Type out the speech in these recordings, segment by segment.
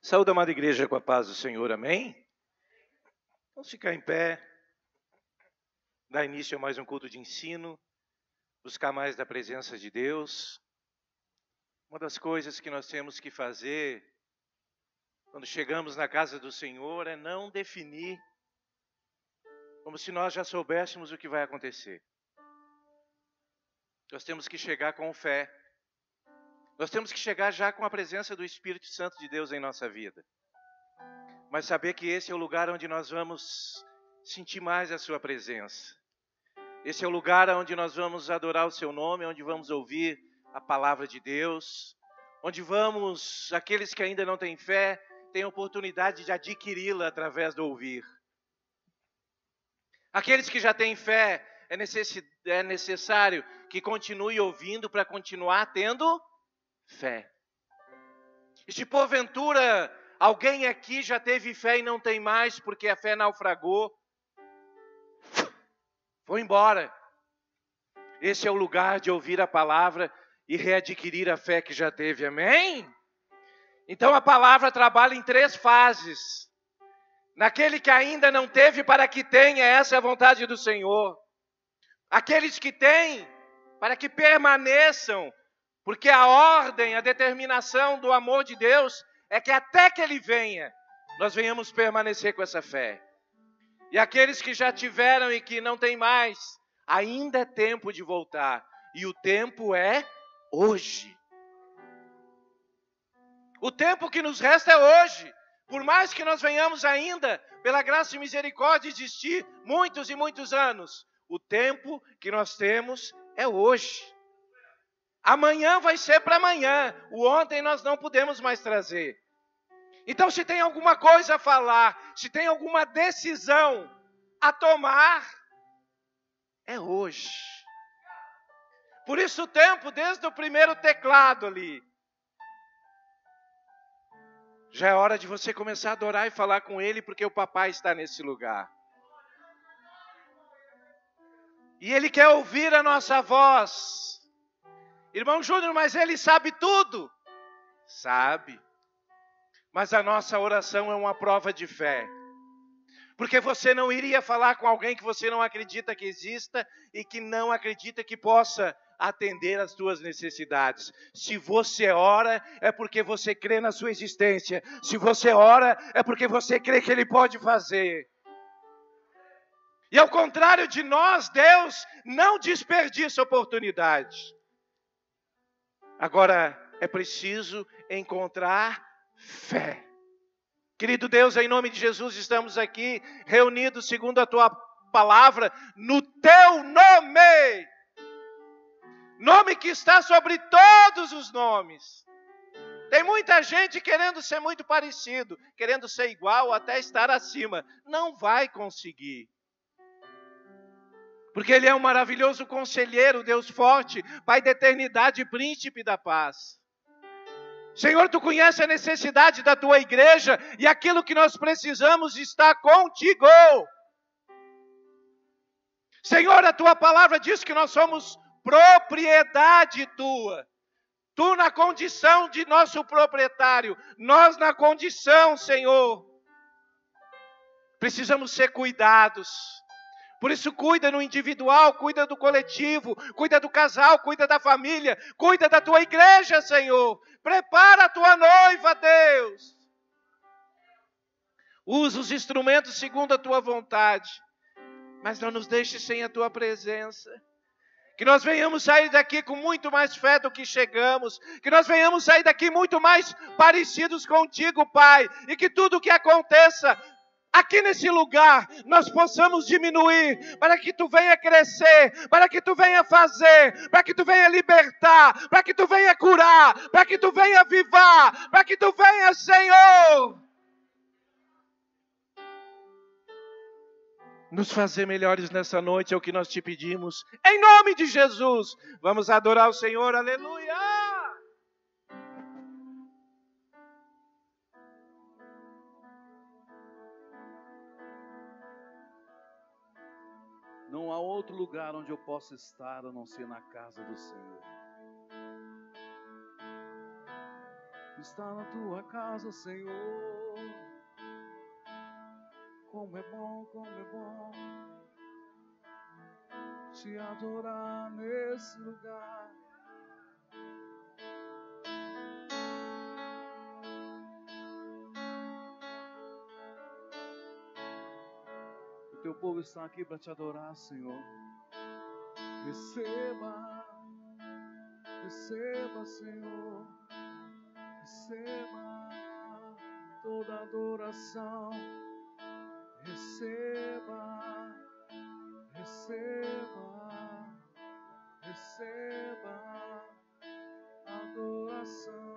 Saúde, amada igreja, com a paz do Senhor, amém? Vamos ficar em pé, dar início a mais um culto de ensino, buscar mais da presença de Deus. Uma das coisas que nós temos que fazer quando chegamos na casa do Senhor é não definir como se nós já soubéssemos o que vai acontecer. Nós temos que chegar com fé. Nós temos que chegar já com a presença do Espírito Santo de Deus em nossa vida. Mas saber que esse é o lugar onde nós vamos sentir mais a sua presença. Esse é o lugar onde nós vamos adorar o seu nome, onde vamos ouvir a palavra de Deus, onde aqueles que ainda não têm fé, têm a oportunidade de adquiri-la através do ouvir. Aqueles que já têm fé, é necessário que continue ouvindo para continuar tendo fé. E se porventura alguém aqui já teve fé e não tem mais porque a fé naufragou, foi embora. Esse é o lugar de ouvir a palavra e readquirir a fé que já teve, amém? Então a palavra trabalha em 3 fases. Naquele que ainda não teve, para que tenha, essa é a vontade do Senhor. Aqueles que têm, para que permaneçam, porque a ordem, a determinação do amor de Deus é que até que Ele venha, nós venhamos permanecer com essa fé. E aqueles que já tiveram e que não têm mais, ainda é tempo de voltar. E o tempo é hoje. O tempo que nos resta é hoje. Por mais que nós venhamos ainda, pela graça e misericórdia, existir muitos e muitos anos, o tempo que nós temos é hoje. Amanhã vai ser para amanhã. O ontem nós não podemos mais trazer. Então, se tem alguma coisa a falar, se tem alguma decisão a tomar, é hoje. Por isso o tempo, desde o primeiro teclado ali, já é hora de você começar a adorar e falar com Ele, porque o papai está nesse lugar. E Ele quer ouvir a nossa voz. Irmão Júnior, mas Ele sabe tudo. Sabe. Mas a nossa oração é uma prova de fé. Porque você não iria falar com alguém que você não acredita que exista e que não acredita que possa atender às suas necessidades. Se você ora, é porque você crê na sua existência. Se você ora, é porque você crê que Ele pode fazer. E ao contrário de nós, Deus não desperdiça oportunidade. Agora, é preciso encontrar fé. Querido Deus, em nome de Jesus, estamos aqui reunidos segundo a Tua palavra, no Teu nome. Nome que está sobre todos os nomes. Tem muita gente querendo ser muito parecido, querendo ser igual ou até estar acima. Não vai conseguir. Porque Ele é um maravilhoso conselheiro, Deus forte, Pai da eternidade e príncipe da paz. Senhor, Tu conheces a necessidade da Tua igreja e aquilo que nós precisamos está contigo. Senhor, a Tua palavra diz que nós somos propriedade Tua. Tu na condição de nosso proprietário, nós na condição, Senhor. Precisamos ser cuidados. Por isso cuida no individual, cuida do coletivo, cuida do casal, cuida da família, cuida da Tua igreja, Senhor. Prepara a Tua noiva, Deus. Usa os instrumentos segundo a Tua vontade, mas não nos deixe sem a Tua presença. Que nós venhamos sair daqui com muito mais fé do que chegamos. Que nós venhamos sair daqui muito mais parecidos contigo, Pai. E que tudo o que aconteça aqui nesse lugar, nós possamos diminuir, para que Tu venha crescer, para que Tu venha fazer, para que Tu venha libertar, para que Tu venha curar, para que Tu venha avivar, para que Tu venha, Senhor, nos fazer melhores nessa noite, é o que nós Te pedimos, em nome de Jesus. Vamos adorar o Senhor, aleluia! Não há outro lugar onde eu possa estar a não ser na casa do Senhor. estar na tua casa, Senhor. Como é bom te adorar nesse lugar. O teu povo está aqui para te adorar, Senhor. Receba, receba, Senhor. Receba toda adoração. Receba, receba, receba adoração.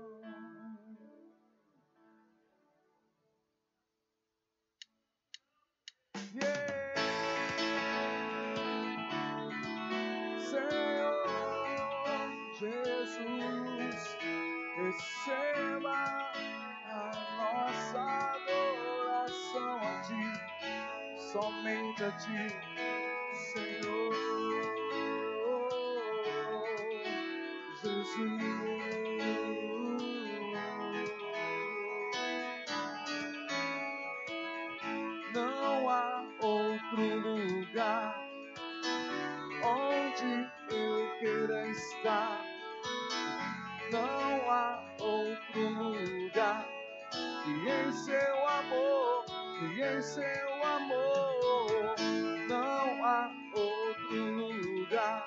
Yeah. Senhor Jesus, receba a nossa adoração a Ti, somente a Ti, Senhor Jesus. Não há outro lugar onde eu queira estar. Não há outro lugar que em seu amor, que em seu amor. Não há outro lugar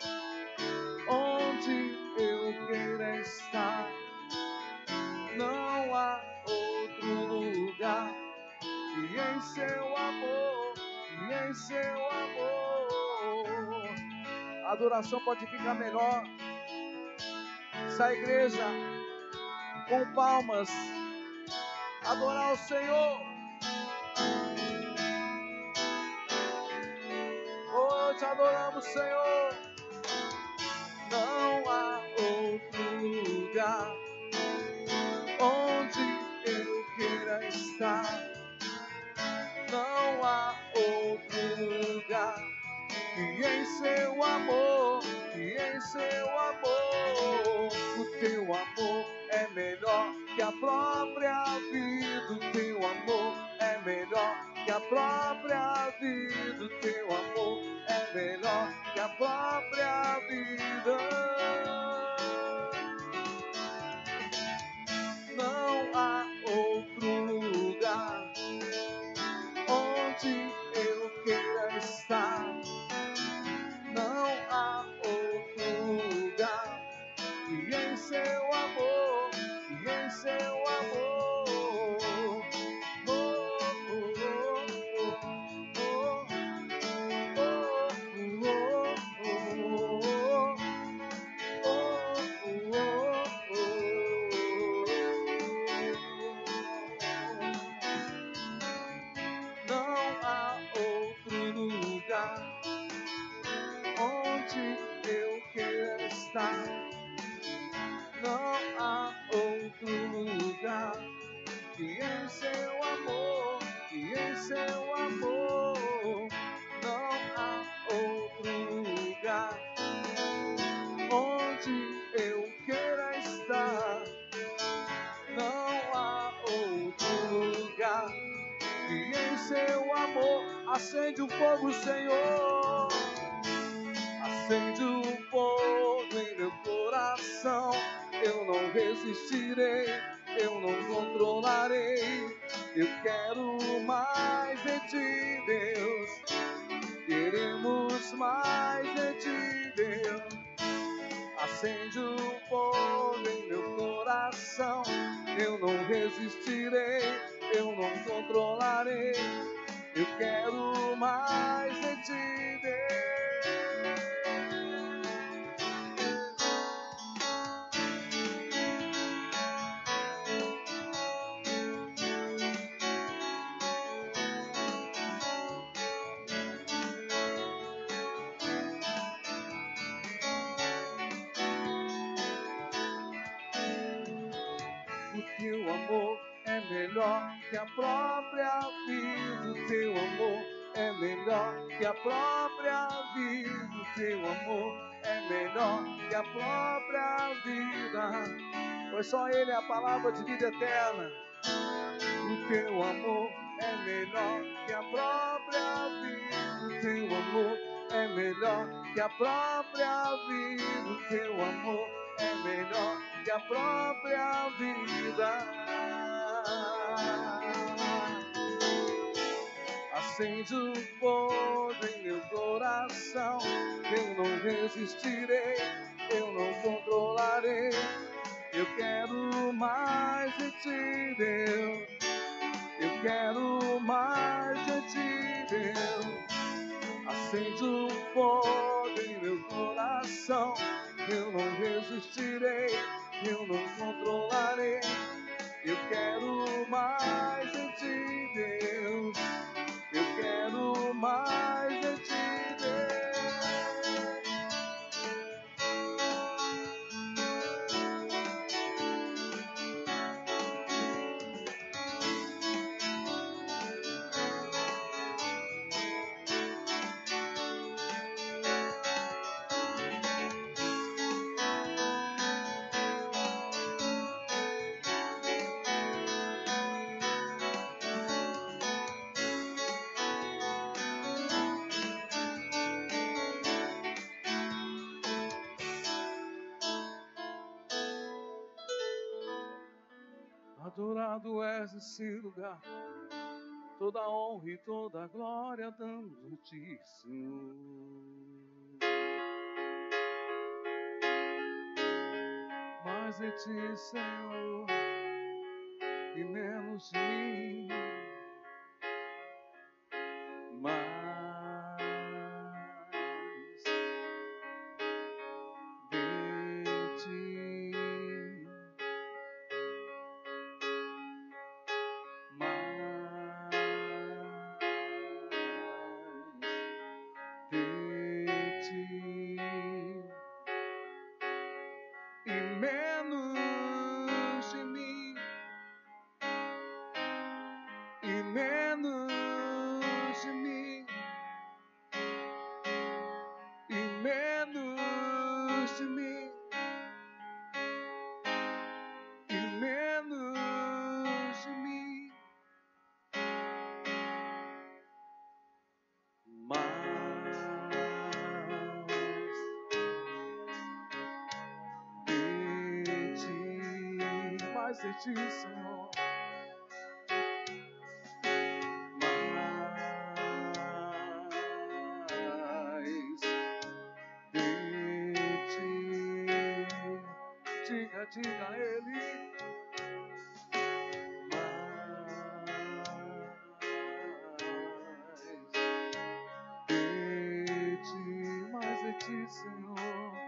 onde eu queira estar. Não há outro lugar que em seu amor, que em seu amor. A adoração pode ficar melhor se a igreja com palmas adorar o Senhor. Oh, te adoramos, Senhor. Não há outro lugar onde eu queira estar. Não há outro lugar que em seu amor, que em seu amor. O teu amor é melhor que a própria vida. O teu amor é melhor que a própria vida. O teu amor é melhor que a própria vida. Não há outro lugar onde eu queira estar. Não há outro lugar que em seu amor, que em seu amor. Oh, oh, oh, oh, não há outro lugar onde eu queira estar. Não há outro lugar que em seu amor, que em seu amor. Não há outro lugar onde eu queira estar. Não há outro lugar que em seu amor. Acende o fogo, Senhor. Acende o fogo em meu coração. Eu não resistirei, eu não controlarei. Eu quero mais de Ti, Deus. Queremos mais de Ti, Deus. Acende o fogo em meu coração. Eu não resistirei, eu não controlarei. Eu quero mais de Ti, Deus. O teu amor é melhor que a própria vida. O teu amor é melhor que a própria vida. O teu amor é melhor que a própria vida. Pois só Ele é a palavra de vida eterna. O teu amor é melhor que a própria vida. O teu amor é melhor que a própria vida. O teu amor é melhor que a própria vida. Acende o fogo em meu coração. Eu não resistirei, eu não controlarei. Eu quero mais de ti, Deus. Eu quero mais de ti, Deus. Acende o fogo em meu coração. Eu não resistirei, eu não controlarei. Eu quero mais de ti, Deus. Eu quero mais de ti, Deus. Adorado és esse lugar, toda a honra e toda a glória damos a ti, Senhor. Mais de ti, Senhor, e menos de mim. Mais de ti. Mais de ti, Senhor. Diga a Ele. Mais de ti, Senhor.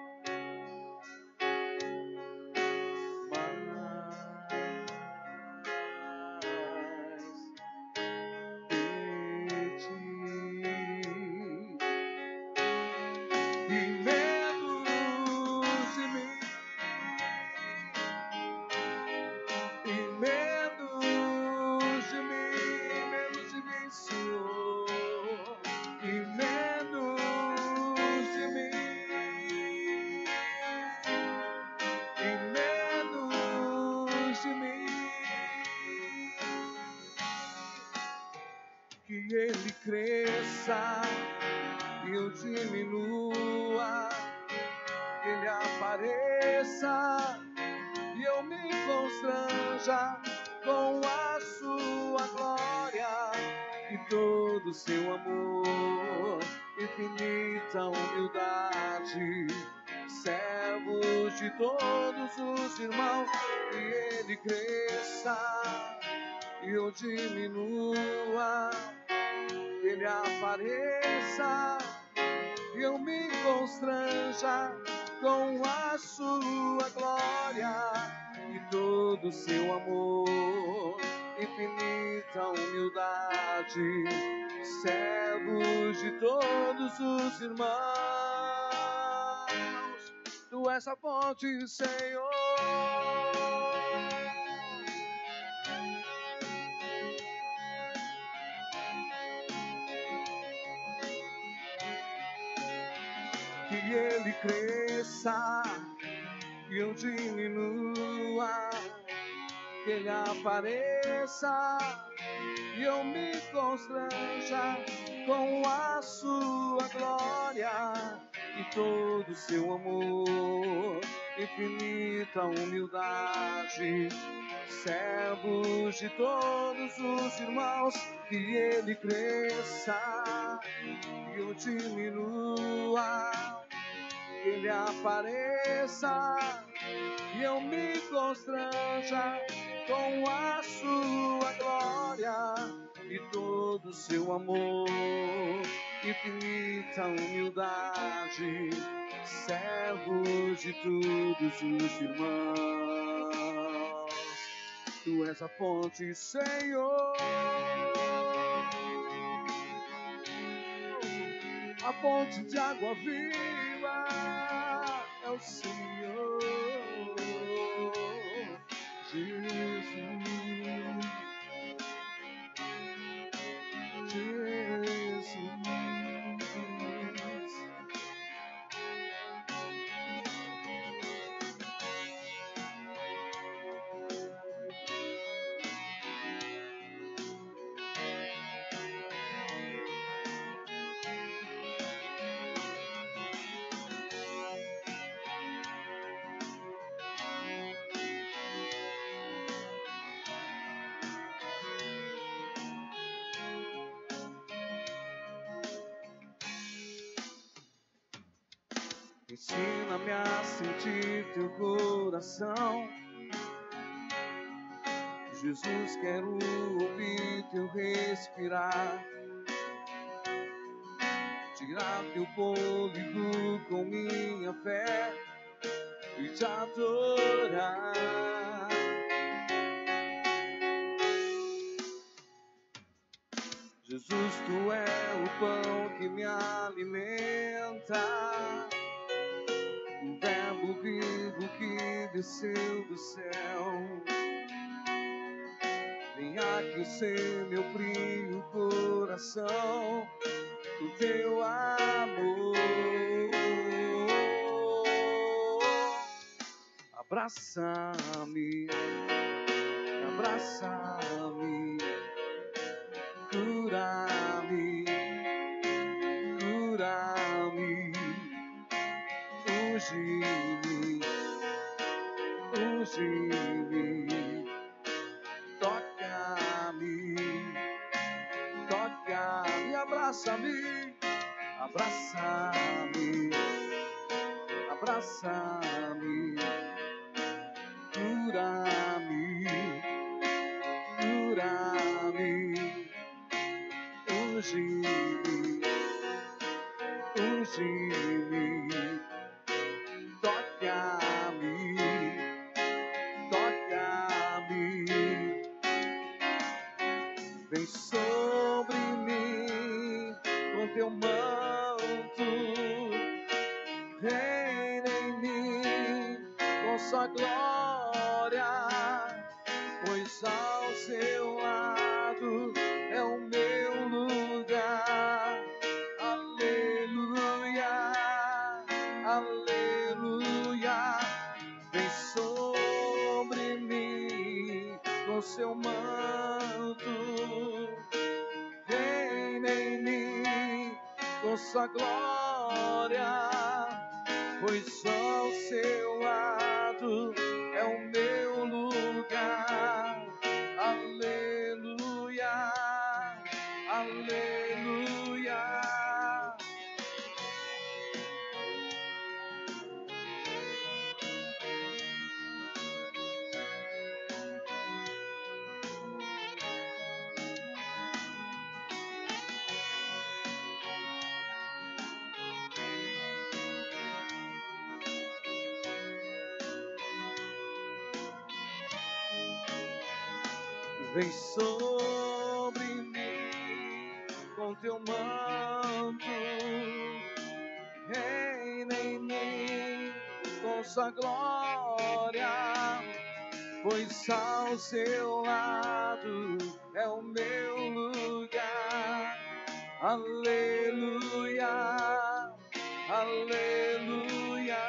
Que Ele cresça e eu diminua, que Ele apareça e eu me constranja com a sua glória e todo o seu amor, infinita humildade, servos de todos os irmãos. Que Ele cresça e eu diminua, que Ele apareça e eu me constranja com a sua glória e todo o seu amor, infinita humildade, servos de todos os irmãos. Tu és a fonte, Senhor. que Ele cresça e eu diminua, que Ele apareça e eu me constranja com a sua glória e todo o seu amor, infinita humildade, servos de todos os irmãos, que Ele cresça e eu diminua, que Ele apareça e eu me constranja com a sua glória e todo o seu amor, infinita humildade, servos de todos os irmãos. Tu és a fonte, Senhor, a fonte de água viva é o Senhor Jesus. Ensina-me a sentir teu coração, Jesus, quero ouvir teu respirar, tirar teu fôlego com minha fé e te adorar. Jesus, tu é o pão que me alimenta, o verbo vivo que desceu do céu. Vem aquecer meu frio coração com teu amor. Abraça-me, abraça-me, cura-me, cura-me, unge-me, unge-me, toca-me, toca-me, abraça-me, abraça-me, abraça-me, cura-me, cura-me, unge-me, unge-me, toca-me, toca-me, vem sobre mim com teu manto, reina em mim com sua glória, pois ao seu lado é o meu lugar. Aleluia, aleluia, vem sobre mim com seu manto, reina em mim com sua glória, pois ao seu lado é o meu lugar. Aleluia, aleluia. Vem sobre mim com teu manto, reina em mim com sua glória, pois ao seu lado é o meu lugar. Aleluia, aleluia.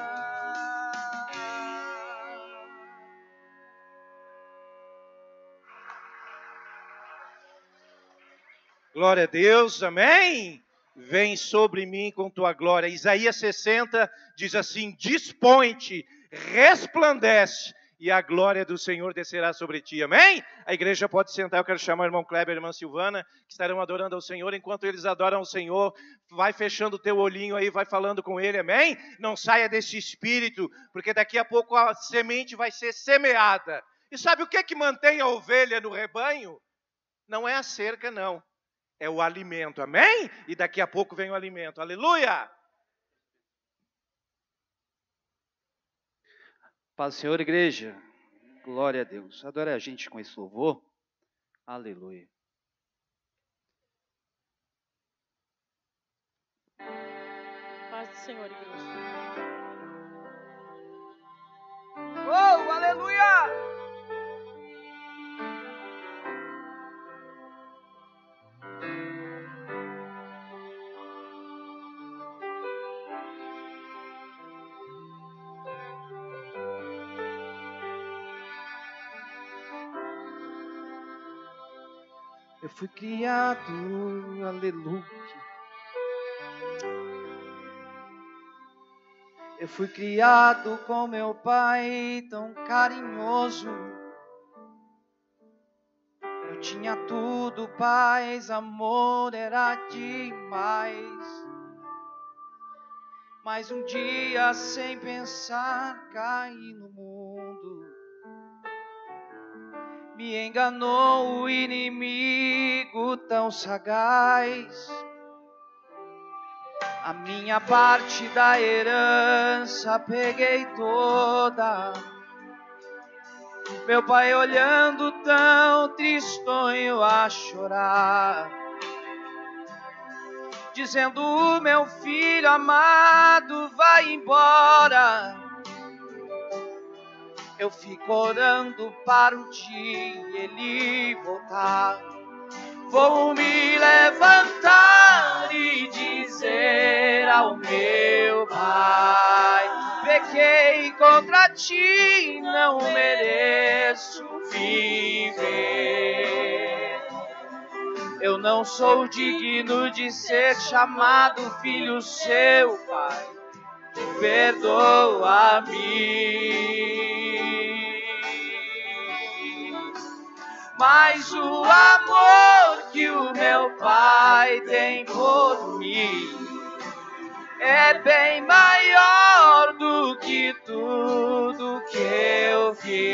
Glória a Deus, amém? Vem sobre mim com tua glória. Isaías 60 diz assim: dispõe-te, resplandece, e a glória do Senhor descerá sobre ti, amém? A igreja pode sentar, eu quero chamar o irmão Kleber e a irmã Silvana, que estarão adorando ao Senhor. Enquanto eles adoram ao Senhor, vai fechando o teu olhinho aí, vai falando com ele, amém? Não saia desse espírito, porque daqui a pouco a semente vai ser semeada. E sabe o que mantém a ovelha no rebanho? Não é a cerca, não. É o alimento, amém? E daqui a pouco vem o alimento, aleluia! Paz do Senhor, igreja. Glória a Deus. Adore a gente com esse louvor. Aleluia. Paz do Senhor, igreja. Oh, aleluia! Eu fui criado, aleluia. Eu fui criado com meu pai tão carinhoso. Eu tinha tudo, paz, amor, era demais. Mas um dia, sem pensar, caí no mundo. Me enganou o inimigo tão sagaz. A minha parte da herança peguei toda. Meu pai olhando tão tristonho a chorar, dizendo: meu filho amado, vai embora. Eu fico orando para o dia ele voltar. Vou me levantar e dizer ao meu pai: pequei contra ti, não mereço viver. Eu não sou digno de ser chamado filho seu, pai. Perdoa-me. Mas o amor que o meu pai tem por mim é bem maior do que tudo que eu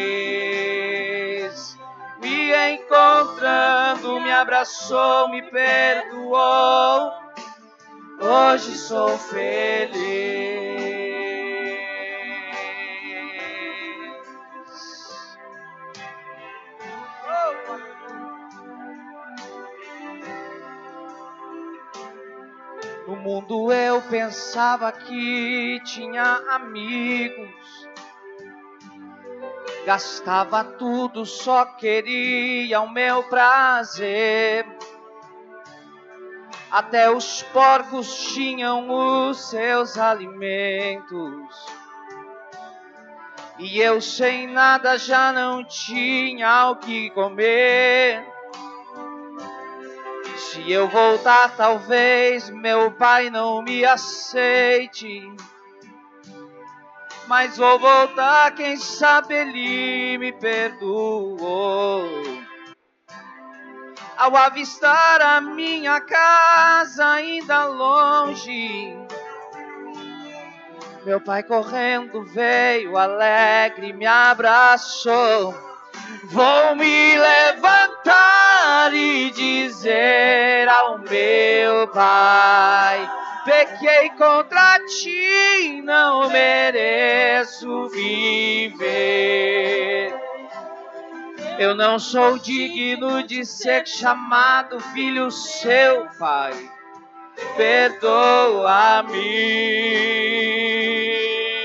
fiz. Me encontrando, me abraçou, me perdoou. Hoje sou feliz. No mundo eu pensava que tinha amigos, gastava tudo, só queria o meu prazer. Até os porcos tinham os seus alimentos, e eu sem nada já não tinha o que comer. Se eu voltar, talvez meu pai não me aceite, mas vou voltar, quem sabe ele me perdoou. Ao avistar a minha casa ainda longe, meu pai correndo veio alegre, me abraçou. Vou me levantar e dizer ao meu pai: pequei contra ti, não mereço viver. Eu não sou digno de ser chamado filho seu, pai. Perdoa-me.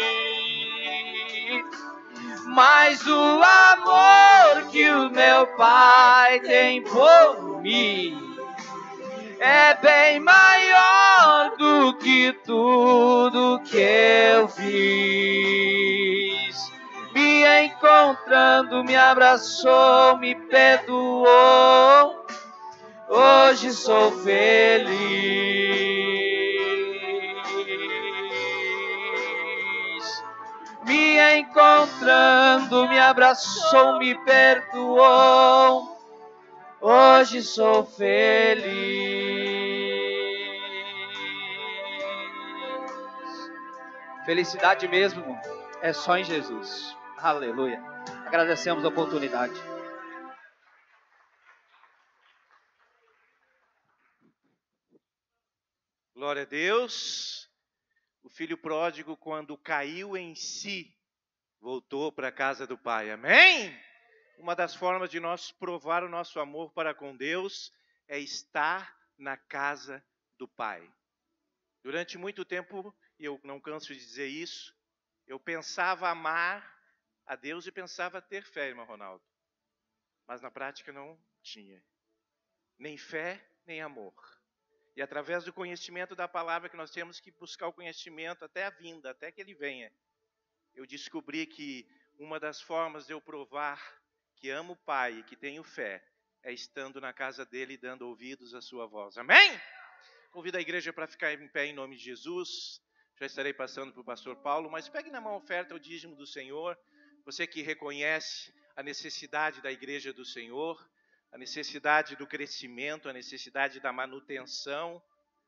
Mas o amor que o meu pai tem por mim é bem maior maior do que tudo que eu fiz. Me encontrando, me abraçou, me perdoou. Hoje sou feliz. Me encontrando, me abraçou, me perdoou. Hoje sou feliz. Felicidade mesmo é só em Jesus. Aleluia. Agradecemos a oportunidade. Glória a Deus. O filho pródigo, quando caiu em si, voltou para a casa do Pai. Amém? Uma das formas de nós provar o nosso amor para com Deus é estar na casa do Pai. Durante muito tempo, e eu não canso de dizer isso, eu pensava amar a Deus e pensava ter fé, irmão Ronaldo. Mas na prática não tinha. Nem fé, nem amor. E através do conhecimento da palavra, que nós temos que buscar o conhecimento até a vinda, até que ele venha, eu descobri que uma das formas de eu provar que amo o Pai e que tenho fé é estando na casa dele e dando ouvidos à sua voz. Amém? Convido a igreja para ficar em pé em nome de Jesus. Já estarei passando para o pastor Paulo, mas pegue na mão a oferta, o dízimo do Senhor. Você que reconhece a necessidade da igreja do Senhor, a necessidade do crescimento, a necessidade da manutenção.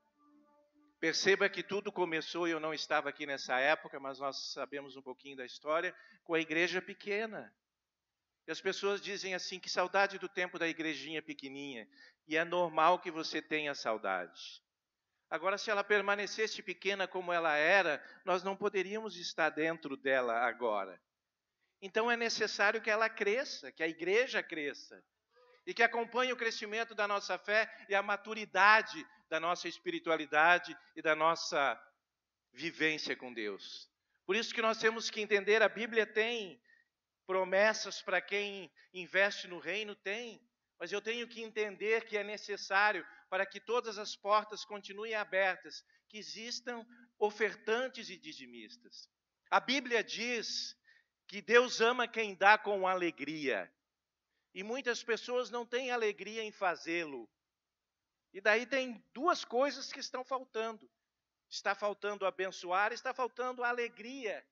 Perceba que tudo começou, e eu não estava aqui nessa época, mas nós sabemos um pouquinho da história, com a igreja pequena. E as pessoas dizem assim, que saudade do tempo da igrejinha pequenininha. E é normal que você tenha saudade. Agora, se ela permanecesse pequena como ela era, nós não poderíamos estar dentro dela agora. Então é necessário que ela cresça, que a igreja cresça. E que acompanhe o crescimento da nossa fé e a maturidade da nossa espiritualidade e da nossa vivência com Deus. Por isso que nós temos que entender, a Bíblia tem promessas para quem investe no reino, tem. Mas eu tenho que entender que é necessário, para que todas as portas continuem abertas, que existam ofertantes e dizimistas. A Bíblia diz que Deus ama quem dá com alegria. E muitas pessoas não têm alegria em fazê-lo. E daí tem duas coisas que estão faltando. Está faltando abençoar, está faltando alegria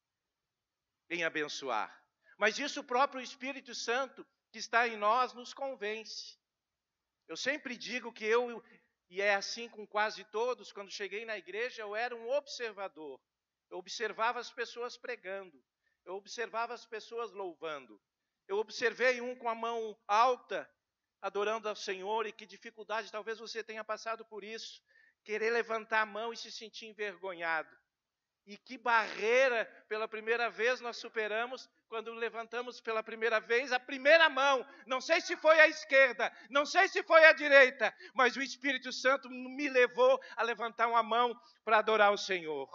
em abençoar. Mas isso o próprio Espírito Santo que está em nós nos convence. Eu sempre digo que e é assim com quase todos, quando cheguei na igreja, eu era um observador. Eu observava as pessoas pregando. Eu observava as pessoas louvando. Eu observei um com a mão alta, adorando ao Senhor, e que dificuldade, talvez você tenha passado por isso, querer levantar a mão e se sentir envergonhado. E que barreira, pela primeira vez, nós superamos, quando levantamos pela primeira vez a primeira mão. Não sei se foi a esquerda, não sei se foi a direita, mas o Espírito Santo me levou a levantar uma mão para adorar o Senhor.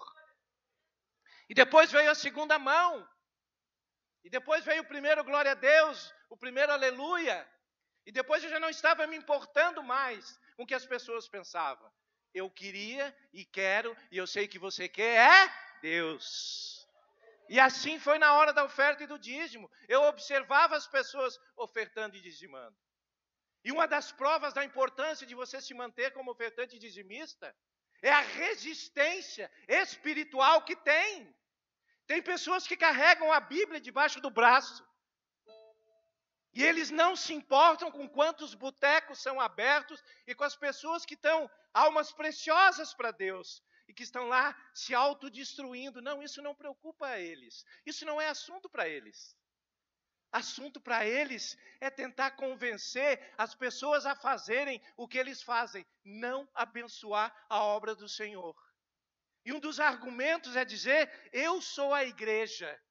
E depois veio a segunda mão. E depois veio o primeiro glória a Deus, o primeiro aleluia. E depois eu já não estava me importando mais com o que as pessoas pensavam. Eu queria e quero, e eu sei que você quer, é Deus. E assim foi na hora da oferta e do dízimo. Eu observava as pessoas ofertando e dizimando. E uma das provas da importância de você se manter como ofertante e dizimista é a resistência espiritual que tem. Tem pessoas que carregam a Bíblia debaixo do braço. E eles não se importam com quantos botecos são abertos e com as pessoas que estão almas preciosas para Deus e que estão lá se autodestruindo. Não, isso não preocupa eles. Isso não é assunto para eles. Assunto para eles é tentar convencer as pessoas a fazerem o que eles fazem, não abençoar a obra do Senhor. E um dos argumentos é dizer, eu sou a igreja.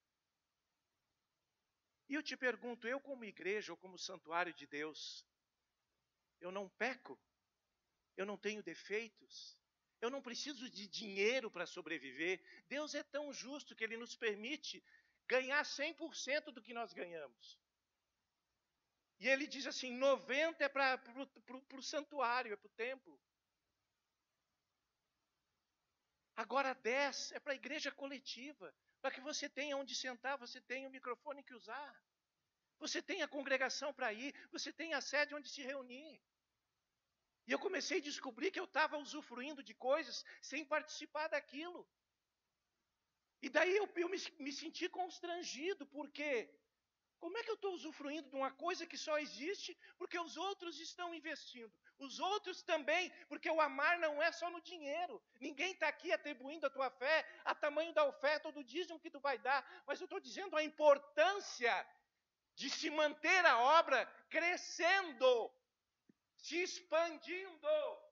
E eu te pergunto, eu como igreja ou como santuário de Deus, eu não peco? Eu não tenho defeitos? Eu não preciso de dinheiro para sobreviver? Deus é tão justo que Ele nos permite ganhar 100% do que nós ganhamos. E Ele diz assim, 90% é para o santuário, é para o templo. Agora 10 é para a igreja coletiva, para que você tenha onde sentar, você tenha o microfone que usar. Você tenha a congregação para ir, você tenha a sede onde se reunir. E eu comecei a descobrir que eu estava usufruindo de coisas sem participar daquilo. E daí eu me senti constrangido, porque como é que eu estou usufruindo de uma coisa que só existe porque os outros estão investindo? Os outros também, porque o amar não é só no dinheiro. Ninguém está aqui atribuindo a tua fé a tamanho da oferta ou do dízimo que tu vai dar. Mas eu estou dizendo a importância de se manter a obra crescendo, se expandindo.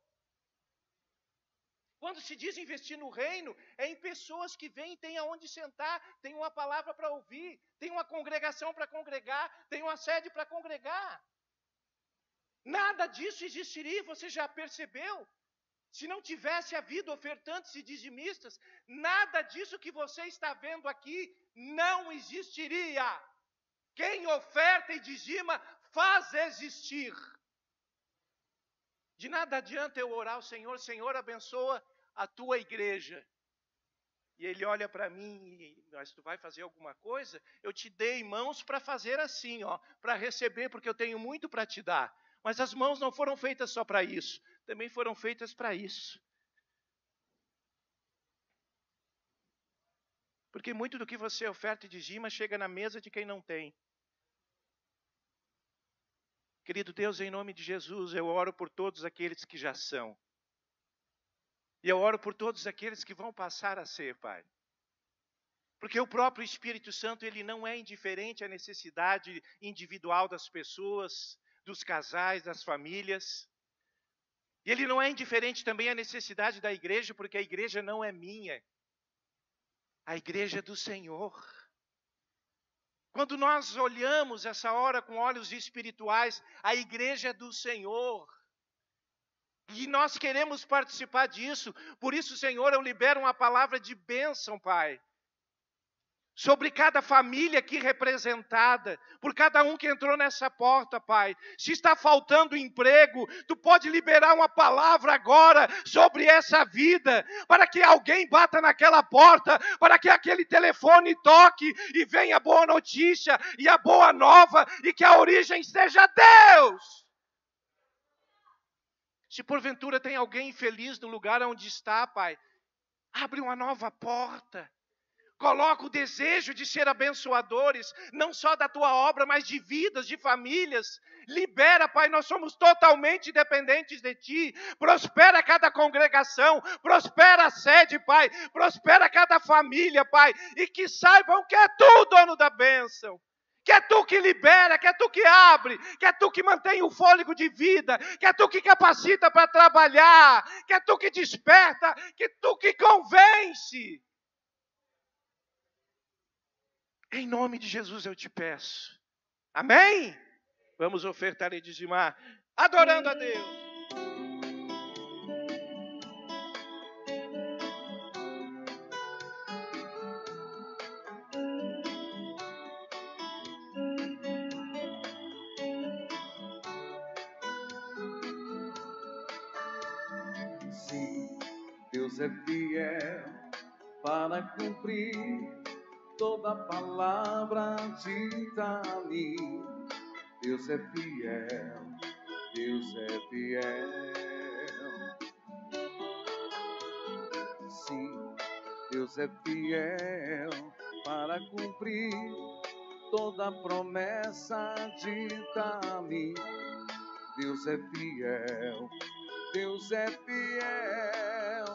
Quando se diz investir no reino, é em pessoas que vêm, tem aonde sentar, tem uma palavra para ouvir, tem uma congregação para congregar, tem uma sede para congregar. Nada disso existiria, você já percebeu? Se não tivesse havido ofertantes e dizimistas, nada disso que você está vendo aqui não existiria. Quem oferta e dizima faz existir. De nada adianta eu orar ao Senhor, Senhor, abençoa a tua igreja. E Ele olha para mim e, mas tu vai fazer alguma coisa? Eu te dei mãos para fazer assim, para receber, porque eu tenho muito para te dar. Mas as mãos não foram feitas só para isso, também foram feitas para isso. Porque muito do que você oferta e dizima chega na mesa de quem não tem. Querido Deus, em nome de Jesus, eu oro por todos aqueles que já são. E eu oro por todos aqueles que vão passar a ser, Pai. Porque o próprio Espírito Santo, ele não é indiferente à necessidade individual das pessoas, dos casais, das famílias. E ele não é indiferente também à necessidade da igreja, porque a igreja não é minha. A igreja é do Senhor. Quando nós olhamos essa hora com olhos espirituais, a igreja é do Senhor. E nós queremos participar disso. Por isso, Senhor, eu libero uma palavra de bênção, Pai. Sobre cada família aqui representada, por cada um que entrou nessa porta, Pai. Se está faltando emprego, Tu pode liberar uma palavra agora sobre essa vida, para que alguém bata naquela porta, para que aquele telefone toque e venha a boa notícia e a boa nova, e que a origem seja Deus. Se porventura tem alguém infeliz no lugar onde está, Pai, abre uma nova porta. Coloca o desejo de ser abençoadores, não só da Tua obra, mas de vidas, de famílias. Libera, Pai, nós somos totalmente dependentes de Ti. Prospera cada congregação, prospera a sede, Pai. Prospera cada família, Pai. E que saibam que é Tu, dono da bênção. Que é Tu que libera, que é Tu que abre, que é Tu que mantém o fôlego de vida, que é Tu que capacita para trabalhar, que é Tu que desperta, que é Tu que convence. Em nome de Jesus eu te peço. Amém? Vamos ofertar e dizimar, adorando a Deus. Sim, Deus é fiel para cumprir toda palavra dita a mim. Deus é fiel, Deus é fiel. Sim, Deus é fiel para cumprir toda promessa dita a mim. Deus é fiel, Deus é fiel.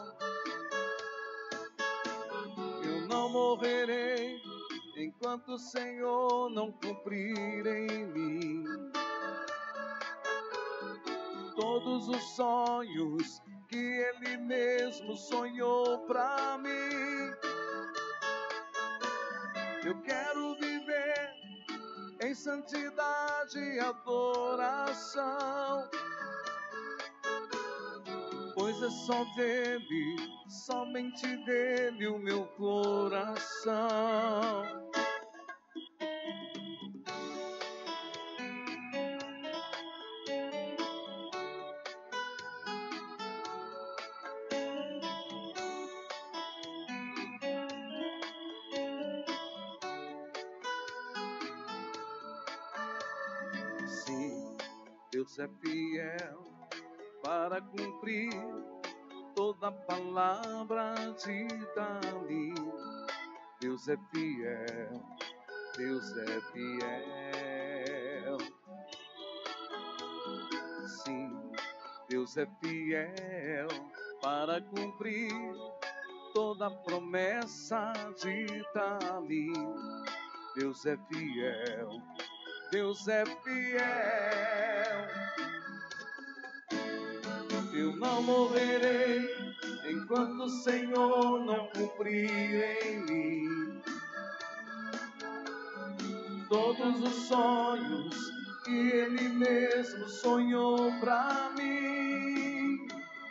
Eu não morrerei enquanto o Senhor não cumprir em mim todos os sonhos que Ele mesmo sonhou pra mim. Eu quero viver em santidade e adoração, pois é só dele, somente dele o meu coração. Deus é fiel para cumprir toda palavra dita a mim. Deus é fiel, Deus é fiel. Sim, Deus é fiel para cumprir toda promessa dita a mim. Deus é fiel, Deus é fiel. Eu não morrerei enquanto o Senhor não cumprir em mim todos os sonhos que Ele mesmo sonhou pra mim.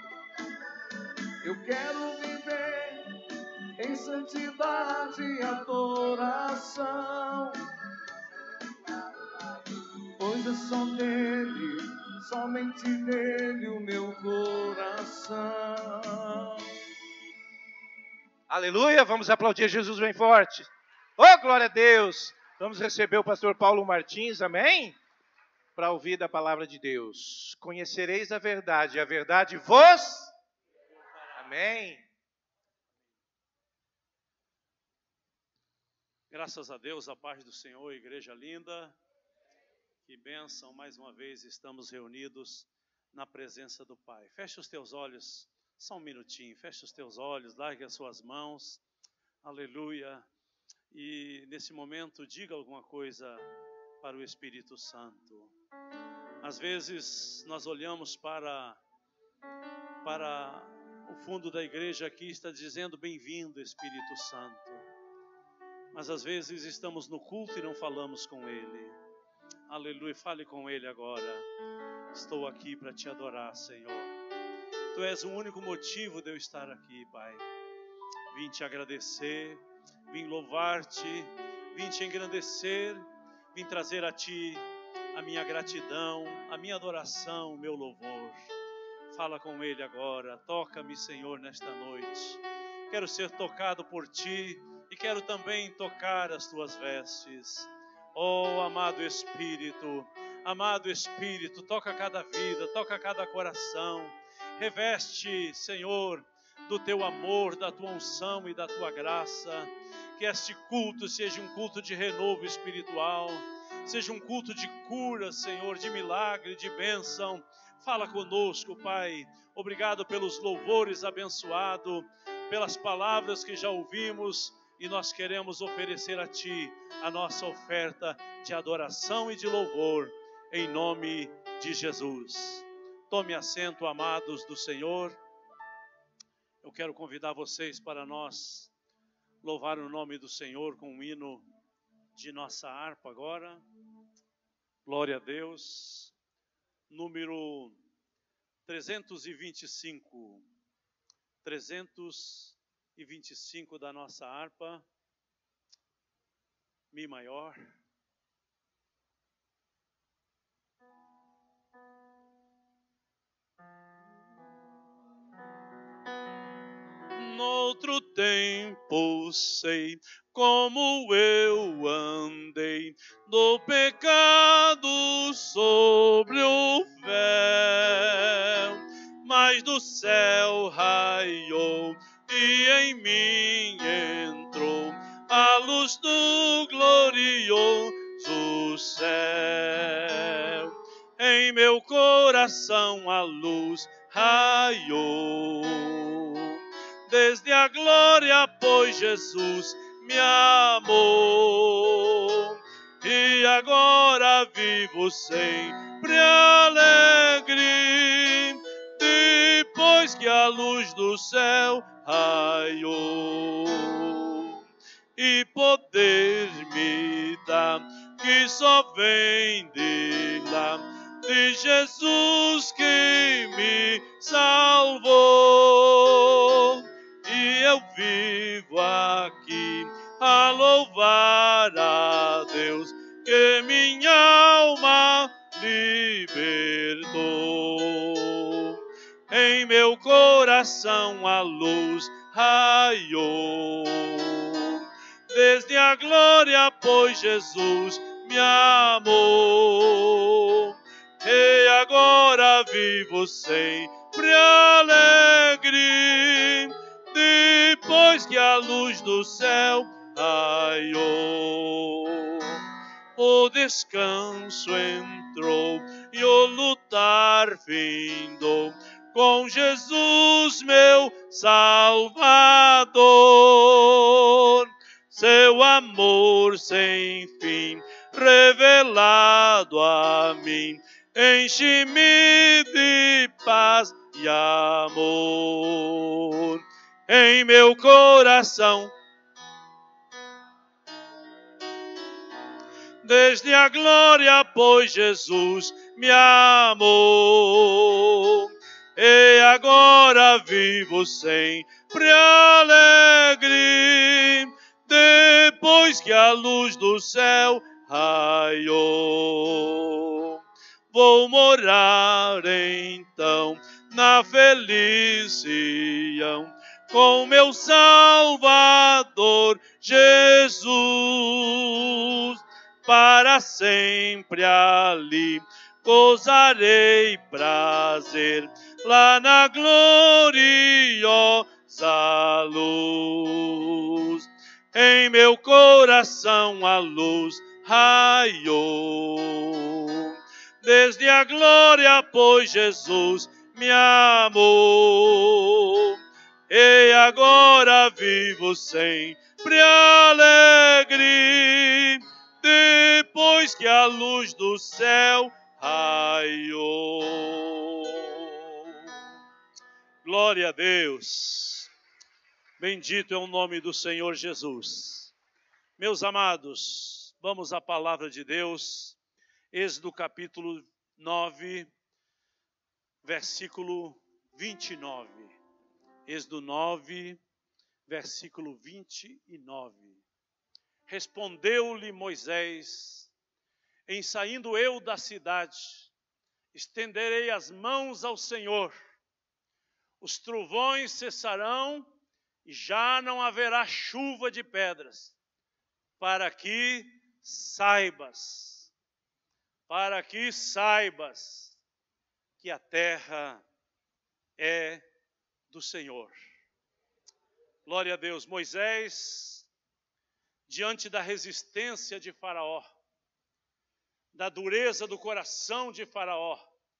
Eu quero viver em santidade e adoração, pois é só nele, somente nele o meu coração. Aleluia, vamos aplaudir Jesus bem forte. Oh, glória a Deus. Vamos receber o pastor Paulo Martins, amém? Para ouvir da palavra de Deus. Conhecereis a verdade vos... Amém. Graças a Deus, a paz do Senhor, igreja linda. Que bênção, mais uma vez estamos reunidos na presença do Pai. Feche os teus olhos, só um minutinho, feche os teus olhos, largue as suas mãos, aleluia. E nesse momento diga alguma coisa para o Espírito Santo. Às vezes nós olhamos para o fundo da igreja aqui, está dizendo bem-vindo Espírito Santo. Mas às vezes estamos no culto e não falamos com Ele. Aleluia, fale com Ele agora. Estou aqui para te adorar, Senhor. Tu és o único motivo de eu estar aqui, Pai. Vim te agradecer, vim louvar-te, vim te engrandecer, vim trazer a Ti a minha gratidão, a minha adoração, o meu louvor. Fala com Ele agora, toca-me, Senhor, nesta noite. Quero ser tocado por Ti e quero também tocar as Tuas vestes. Oh, amado Espírito, toca cada vida, toca cada coração. Reveste, Senhor, do Teu amor, da Tua unção e da Tua graça. Que este culto seja um culto de renovo espiritual, seja um culto de cura, Senhor, de milagre, de bênção. Fala conosco, Pai. Obrigado pelos louvores abençoados, pelas palavras que já ouvimos. E nós queremos oferecer a Ti a nossa oferta de adoração e de louvor, em nome de Jesus. Tome assento, amados do Senhor. Eu quero convidar vocês para nós louvar o nome do Senhor com um hino de nossa harpa agora. Glória a Deus. Número 325. 325 da nossa harpa. Mi maior. Noutro tempo sei como eu andei do pecado sobre o véu, mas do céu raiou e em mim entrou a luz do glorioso céu. Em meu coração a luz raiou. Desde a glória, pois Jesus me amou. E agora vivo sempre alegre, depois que a luz do céu raiou. E poder me dá, que só vem de lá, de Jesus que me salvou. E eu vivo aqui a louvar a Deus, que minha alma libertou. Em meu coração a luz raiou. Desde a glória, pois Jesus me amou. e agora vivo sempre alegre, depois que a luz do céu raiou. O descanso entrou e o lutar findou, com Jesus meu Salvador. Seu amor sem fim revelado a mim, enche-me de paz e amor. Em meu coração, desde a glória, pois Jesus me amou. E agora vivo sempre alegre, depois que a luz do céu raiou. Vou morar então na feliz Sião, com meu Salvador Jesus, para sempre ali gozarei prazer, lá na gloriosa luz. Em meu coração a luz raiou, desde a glória, pois Jesus me amou. E agora vivo sempre alegre, depois que a luz do céu raiou. Glória a Deus. Bendito é o nome do Senhor Jesus. Meus amados, vamos à palavra de Deus. Êxodo capítulo 9, versículo 29. Êxodo 9, versículo 29. Respondeu-lhe Moisés: em saindo eu da cidade, estenderei as mãos ao Senhor. Os trovões cessarão e já não haverá chuva de pedras, para que saibas que a terra é do Senhor. Glória a Deus. Moisés, diante da resistência de Faraó, da dureza do coração de Faraó,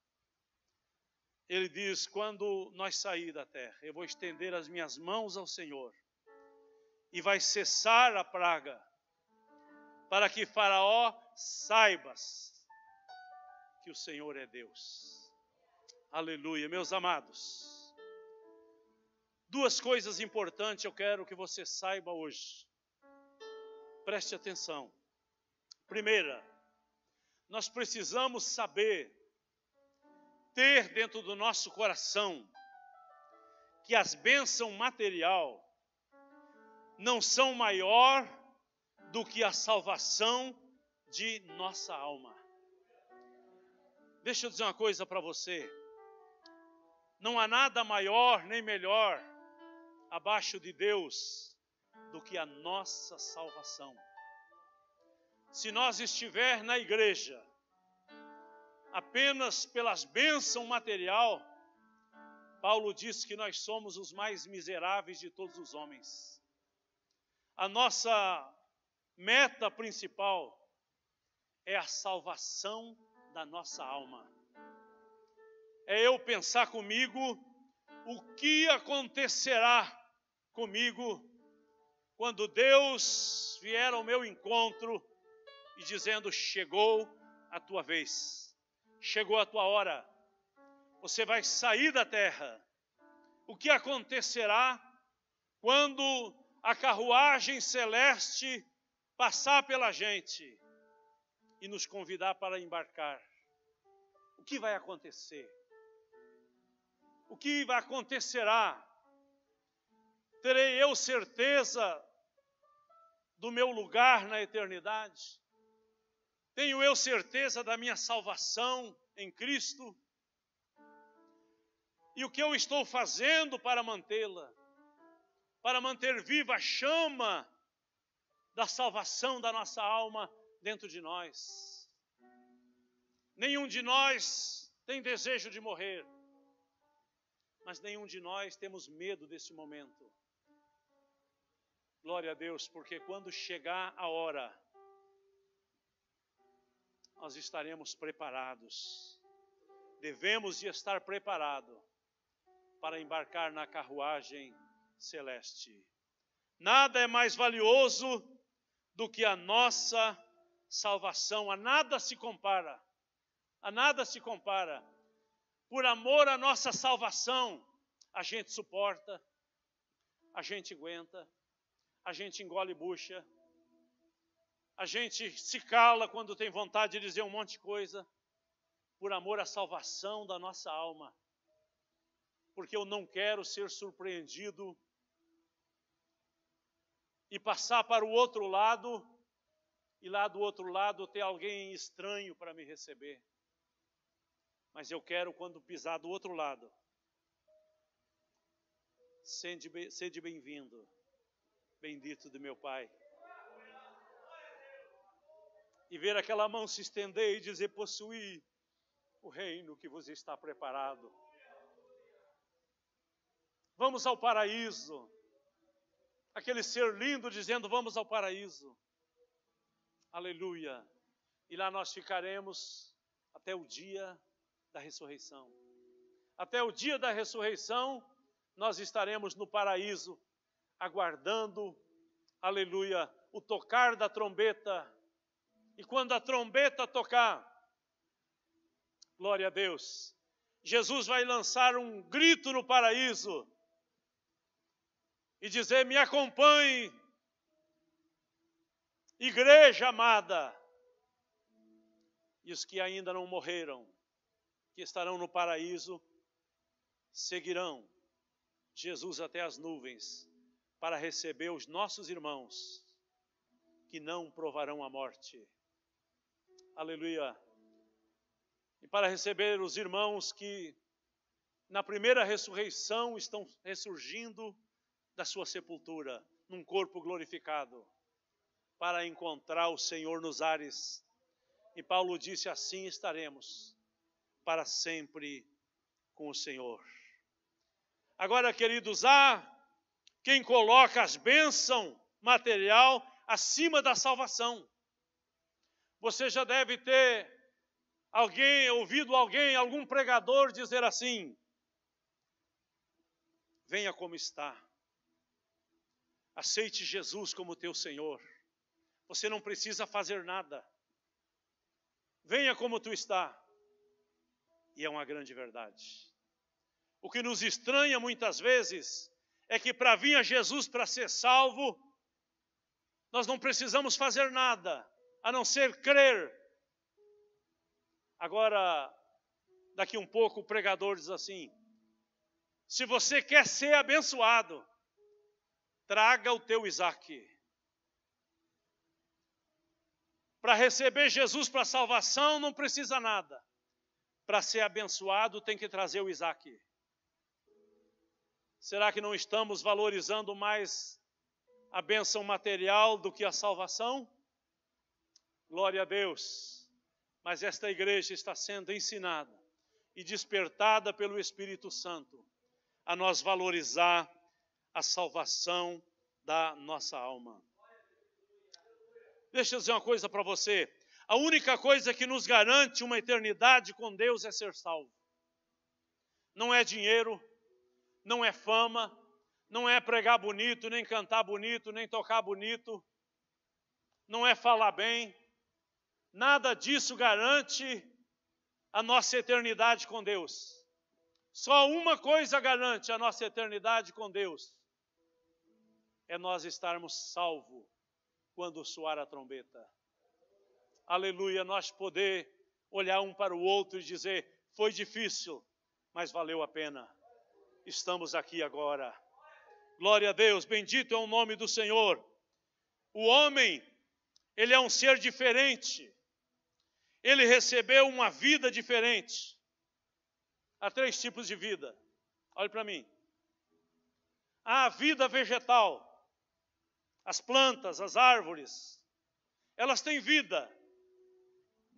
ele diz: quando nós sair da terra, eu vou estender as minhas mãos ao Senhor e vai cessar a praga, para que Faraó saibas que o Senhor é Deus. Aleluia. Meus amados, duas coisas importantes eu quero que você saiba hoje. Preste atenção. Primeira, nós precisamos saber, ter dentro do nosso coração, que as bênçãos material não são maior do que a salvação de nossa alma. Deixa eu dizer uma coisa para você. Não há nada maior nem melhor abaixo de Deus do que a nossa salvação. Se nós estiver na igreja apenas pelas bênçãos material, Paulo diz que nós somos os mais miseráveis de todos os homens. A nossa meta principal é a salvação da nossa alma. É eu pensar comigo o que acontecerá comigo quando Deus vier ao meu encontro e dizendo: chegou a tua vez, chegou a tua hora, você vai sair da terra. O que acontecerá quando a carruagem celeste passar pela gente e nos convidar para embarcar? O que vai acontecer? O que acontecerá? Terei eu certeza do meu lugar na eternidade? Tenho eu certeza da minha salvação em Cristo? E o que eu estou fazendo para mantê-la? Para manter viva a chama da salvação da nossa alma dentro de nós? Nenhum de nós tem desejo de morrer, mas nenhum de nós temos medo desse momento. Glória a Deus, porque quando chegar a hora, nós estaremos preparados. Devemos de estar preparados para embarcar na carruagem celeste. Nada é mais valioso do que a nossa salvação. A nada se compara. A nada se compara. Por amor à nossa salvação, a gente suporta, a gente aguenta, a gente engole bucha, a gente se cala quando tem vontade de dizer um monte de coisa, por amor à salvação da nossa alma. Porque eu não quero ser surpreendido e passar para o outro lado, e lá do outro lado ter alguém estranho para me receber. Mas eu quero, quando pisar do outro lado, sede bem-vindo, bendito de meu Pai. E ver aquela mão se estender e dizer: possuí o reino que vos está preparado. Vamos ao paraíso. Aquele ser lindo dizendo: vamos ao paraíso. Aleluia. E lá nós ficaremos até o dia da ressurreição. Até o dia da ressurreição, nós estaremos no paraíso, aguardando, aleluia, o tocar da trombeta. E quando a trombeta tocar, glória a Deus, Jesus vai lançar um grito no paraíso e dizer: me acompanhe, igreja amada. E os que ainda não morreram, que estarão no paraíso, seguirão Jesus até as nuvens para receber os nossos irmãos que não provarão a morte. Aleluia. E para receber os irmãos que na primeira ressurreição estão ressurgindo da sua sepultura, num corpo glorificado, para encontrar o Senhor nos ares. E Paulo disse: assim estaremos para sempre com o Senhor. Agora, queridos, há quem coloca as bênçãos material acima da salvação. Você já deve ter ouvido algum pregador dizer assim: venha como está. Aceite Jesus como teu Senhor. Você não precisa fazer nada. Venha como tu está. E é uma grande verdade. O que nos estranha muitas vezes é que para vir a Jesus para ser salvo, nós não precisamos fazer nada, a não ser crer. Agora, daqui um pouco o pregador diz assim: se você quer ser abençoado, traga o teu Isaac. Para receber Jesus para a salvação não precisa nada. Para ser abençoado tem que trazer o Isaac. Será que não estamos valorizando mais a bênção material do que a salvação? Glória a Deus. Mas esta igreja está sendo ensinada e despertada pelo Espírito Santo a nós valorizar a salvação da nossa alma. Deixa eu dizer uma coisa para você. A única coisa que nos garante uma eternidade com Deus é ser salvo. Não é dinheiro, não é fama, não é pregar bonito, nem cantar bonito, nem tocar bonito, não é falar bem. Nada disso garante a nossa eternidade com Deus. Só uma coisa garante a nossa eternidade com Deus: é nós estarmos salvos quando soar a trombeta. Aleluia, nós poder olhar um para o outro e dizer: foi difícil, mas valeu a pena. Estamos aqui agora. Glória a Deus, bendito é o nome do Senhor. O homem, ele é um ser diferente. Ele recebeu uma vida diferente. Há 3 tipos de vida. Olhe para mim. Há a vida vegetal. As plantas, as árvores, elas têm vida.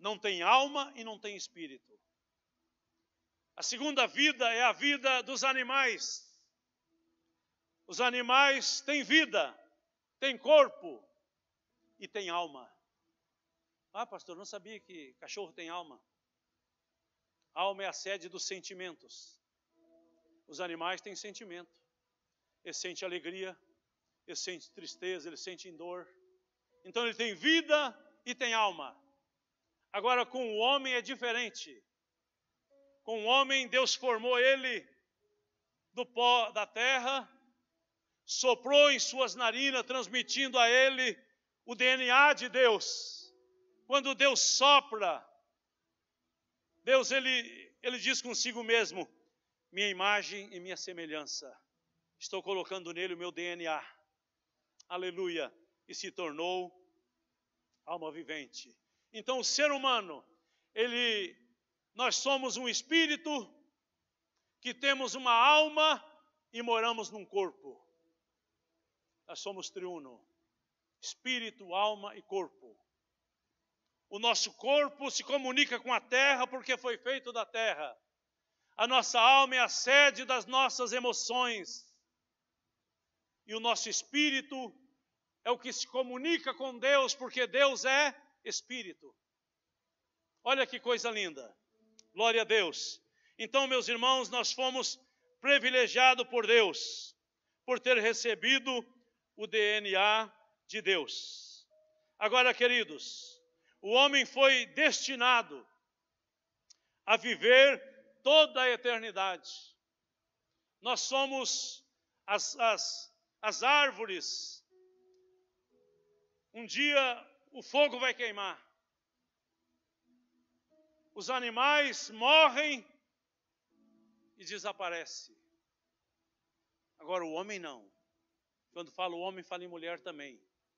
não tem alma e não tem espírito. A segunda vida é a vida dos animais. Os animais têm vida, têm corpo e têm alma. Ah, pastor, não sabia que cachorro tem alma. Alma é a sede dos sentimentos. Os animais têm sentimento. Ele sente alegria, ele sente tristeza, ele sente dor. Então ele tem vida e tem alma. Agora com o homem é diferente. Com o homem, Deus formou ele do pó da terra, soprou em suas narinas, transmitindo a ele o DNA de Deus. Quando Deus sopra, Deus ele diz consigo mesmo: minha imagem e minha semelhança. Estou colocando nele o meu DNA. Aleluia. E se tornou alma vivente. Então o ser humano, nós somos um espírito que temos uma alma e moramos num corpo. Nós somos triuno. Espírito, alma e corpo. O nosso corpo se comunica com a terra porque foi feito da terra. A nossa alma é a sede das nossas emoções. E o nosso espírito é o que se comunica com Deus, porque Deus é espírito. Olha que coisa linda. Glória a Deus. Então, meus irmãos, nós fomos privilegiados por Deus, por ter recebido o DNA de Deus. Agora, queridos, o homem foi destinado a viver toda a eternidade. Nós somos as árvores. Um dia o fogo vai queimar. Os animais morrem e desaparecem. Agora o homem não. Quando falo homem, falo em mulher também.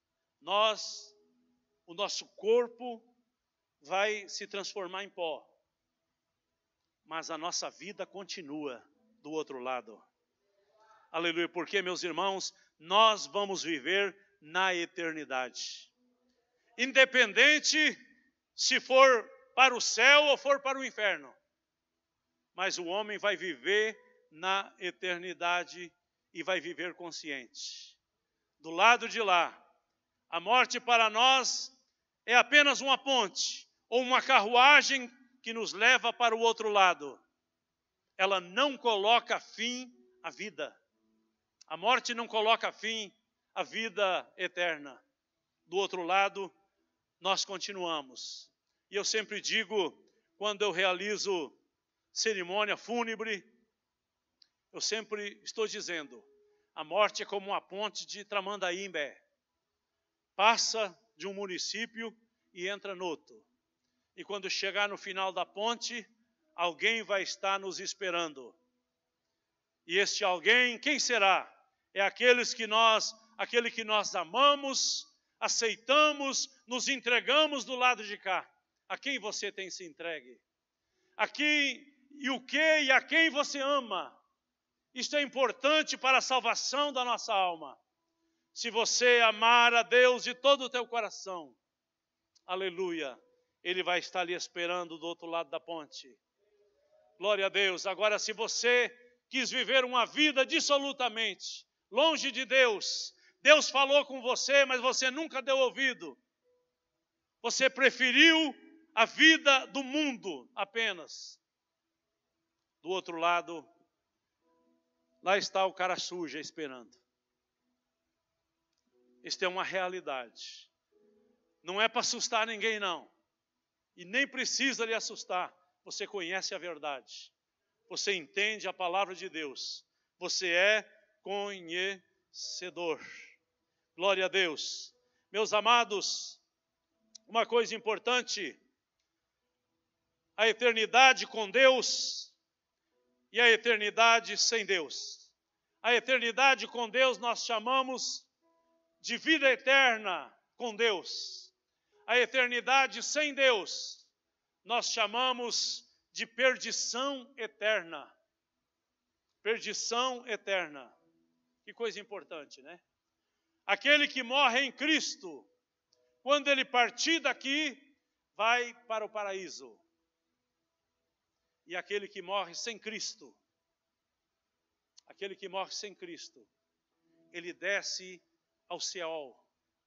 O nosso corpo vai se transformar em pó. Mas a nossa vida continua do outro lado. Aleluia, porque, meus irmãos, nós vamos viver na eternidade. Independente se for para o céu ou for para o inferno. Mas o homem vai viver na eternidade e vai viver consciente. Do lado de lá, a morte para nós é apenas uma ponte ou uma carruagem que nos leva para o outro lado. Ela não coloca fim à vida. A morte não coloca fim à vida eterna. Do outro lado, nós continuamos. E eu sempre digo, quando eu realizo cerimônia fúnebre, eu sempre estou dizendo, a morte é como uma ponte de Tramandaí-Imbé. Passa de um município e entra no outro. E quando chegar no final da ponte, alguém vai estar nos esperando. E este alguém, quem será? É aquele que nós amamos, aceitamos, nos entregamos do lado de cá. A quem você tem se entregue? A quem e o que e a quem você ama? Isto é importante para a salvação da nossa alma. Se você amar a Deus de todo o teu coração, aleluia, Ele vai estar ali esperando do outro lado da ponte. Glória a Deus. Agora, se você quis viver uma vida dissolutamente, longe de Deus, Deus falou com você, mas você nunca deu ouvido. Você preferiu a vida do mundo apenas. Do outro lado, lá está o cara sujo esperando. Isto é uma realidade. Não é para assustar ninguém, não. E nem precisa lhe assustar. Você conhece a verdade. Você entende a palavra de Deus. Você é conhecedor. Glória a Deus. Meus amados, uma coisa importante. A eternidade com Deus e a eternidade sem Deus. A eternidade com Deus nós chamamos de vida eterna com Deus. A eternidade sem Deus nós chamamos de perdição eterna. Perdição eterna. Que coisa importante, né? Aquele que morre em Cristo, quando ele partir daqui, vai para o paraíso. E aquele que morre sem Cristo, ele desce ao Seol,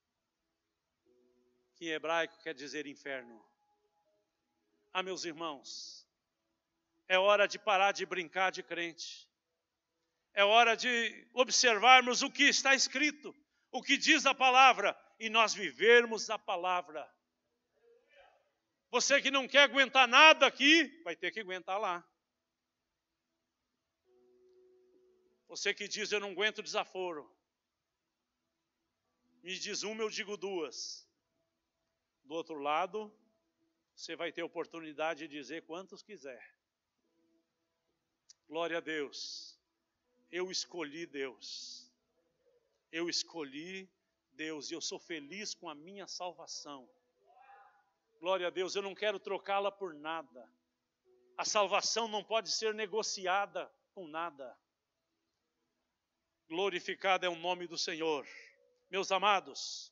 que em hebraico quer dizer inferno. Ah, meus irmãos, é hora de parar de brincar de crente. É hora de observarmos o que está escrito, o que diz a palavra, e nós vivermos a palavra. Você que não quer aguentar nada aqui, vai ter que aguentar lá. Você que diz, eu não aguento desaforo. Me diz uma, eu digo duas. Do outro lado, você vai ter oportunidade de dizer quantos quiser. Glória a Deus. Eu escolhi Deus. Eu escolhi Deus e eu sou feliz com a minha salvação. Glória a Deus, eu não quero trocá-la por nada. A salvação não pode ser negociada com nada. Glorificado é o nome do Senhor. Meus amados,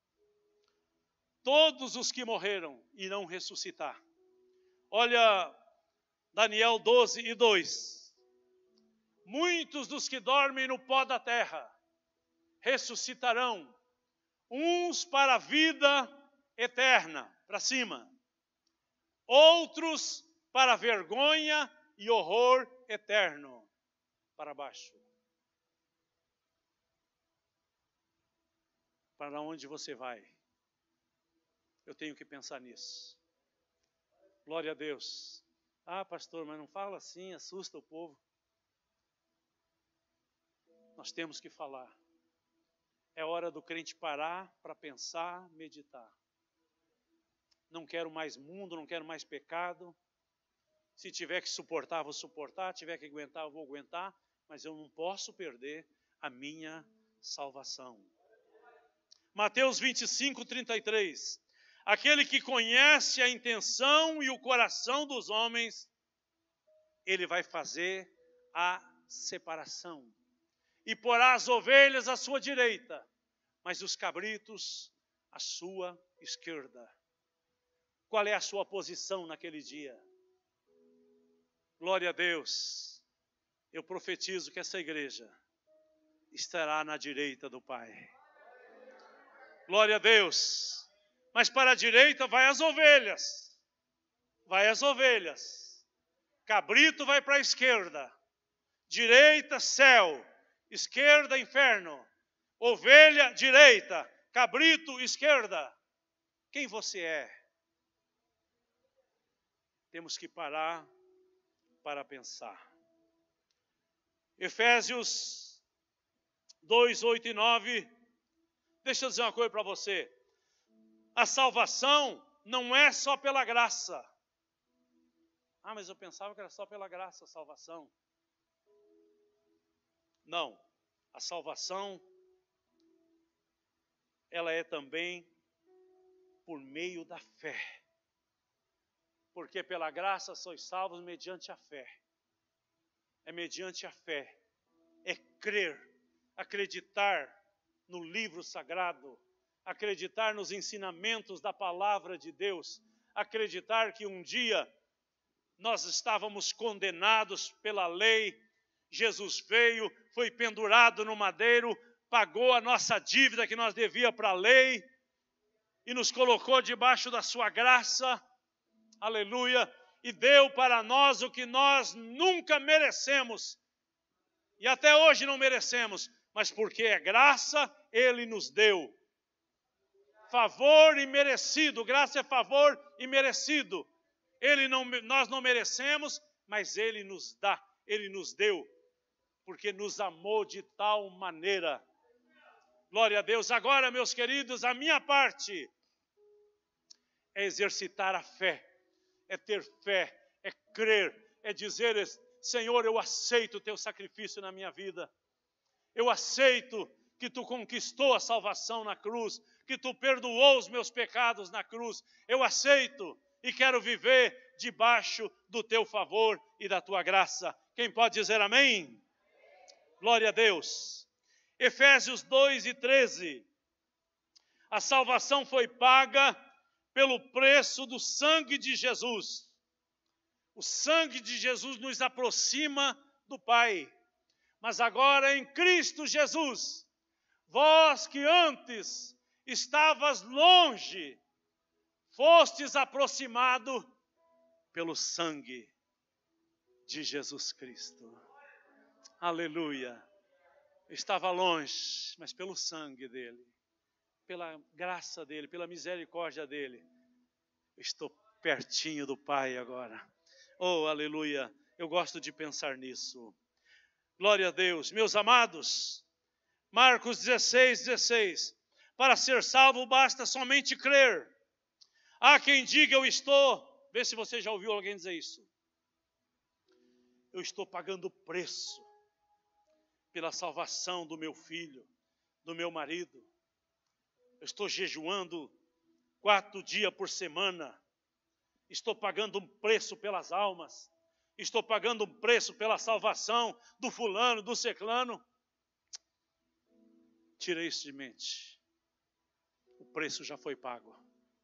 todos os que morreram irão ressuscitar. Olha, Daniel 12:2. Muitos dos que dormem no pó da terra ressuscitarão, uns para a vida eterna, para cima, outros para vergonha e horror eterno, para baixo. Para onde você vai? Eu tenho que pensar nisso. Glória a Deus. Ah, pastor, mas não fala assim, assusta o povo. Nós temos que falar. É hora do crente parar para pensar, meditar. Não quero mais mundo, não quero mais pecado. Se tiver que suportar, vou suportar. Se tiver que aguentar, eu vou aguentar. Mas eu não posso perder a minha salvação. Mateus 25:33. Aquele que conhece a intenção e o coração dos homens, ele vai fazer a separação. E porá as ovelhas à sua direita, mas os cabritos à sua esquerda. Qual é a sua posição naquele dia? Glória a Deus. Eu profetizo que essa igreja estará na direita do Pai. Glória a Deus. Mas para a direita vai as ovelhas. Vai as ovelhas. Cabrito vai para a esquerda. Direita, céu. Esquerda, inferno. Ovelha, direita. Cabrito, esquerda. Quem você é? Temos que parar para pensar. Efésios 2:8-9. Deixa eu dizer uma coisa para você. A salvação não é só pela graça. Ah, mas eu pensava que era só pela graça a salvação. Não. A salvação, ela é também por meio da fé. Porque pela graça sois salvos mediante a fé. É mediante a fé. É crer, acreditar no livro sagrado, acreditar nos ensinamentos da palavra de Deus, acreditar que um dia nós estávamos condenados pela lei, Jesus veio, foi pendurado no madeiro, pagou a nossa dívida que nós devíamos para a lei e nos colocou debaixo da sua graça, aleluia, e deu para nós o que nós nunca merecemos e até hoje não merecemos, mas porque é graça, Ele nos deu. Favor e merecido, graça é favor e merecido. Nós não merecemos, mas Ele nos dá, Ele nos deu, porque nos amou de tal maneira. Glória a Deus. Agora, meus queridos, a minha parte é exercitar a fé, é ter fé, é crer, é dizer, Senhor, eu aceito o teu sacrifício na minha vida. Eu aceito que tu conquistou a salvação na cruz, que tu perdoou os meus pecados na cruz. Eu aceito e quero viver debaixo do teu favor e da tua graça. Quem pode dizer amém? Glória a Deus. Efésios 2:13. A salvação foi paga pelo preço do sangue de Jesus. O sangue de Jesus nos aproxima do Pai. Mas agora em Cristo Jesus, vós que antes estavas longe, fostes aproximado pelo sangue de Jesus Cristo. Aleluia. Eu estava longe, mas pelo sangue dele, pela graça dele, pela misericórdia dele, eu estou pertinho do Pai agora. Oh, aleluia. Eu gosto de pensar nisso. Glória a Deus. Meus amados, Marcos 16:16. Para ser salvo basta somente crer. Há quem diga eu estou. Vê se você já ouviu alguém dizer isso. Eu estou pagando o preço pela salvação do meu filho, do meu marido. Eu estou jejuando 4 dias por semana. Estou pagando um preço pelas almas. Estou pagando um preço pela salvação do fulano, do ciclano. Tira isso de mente. O preço já foi pago.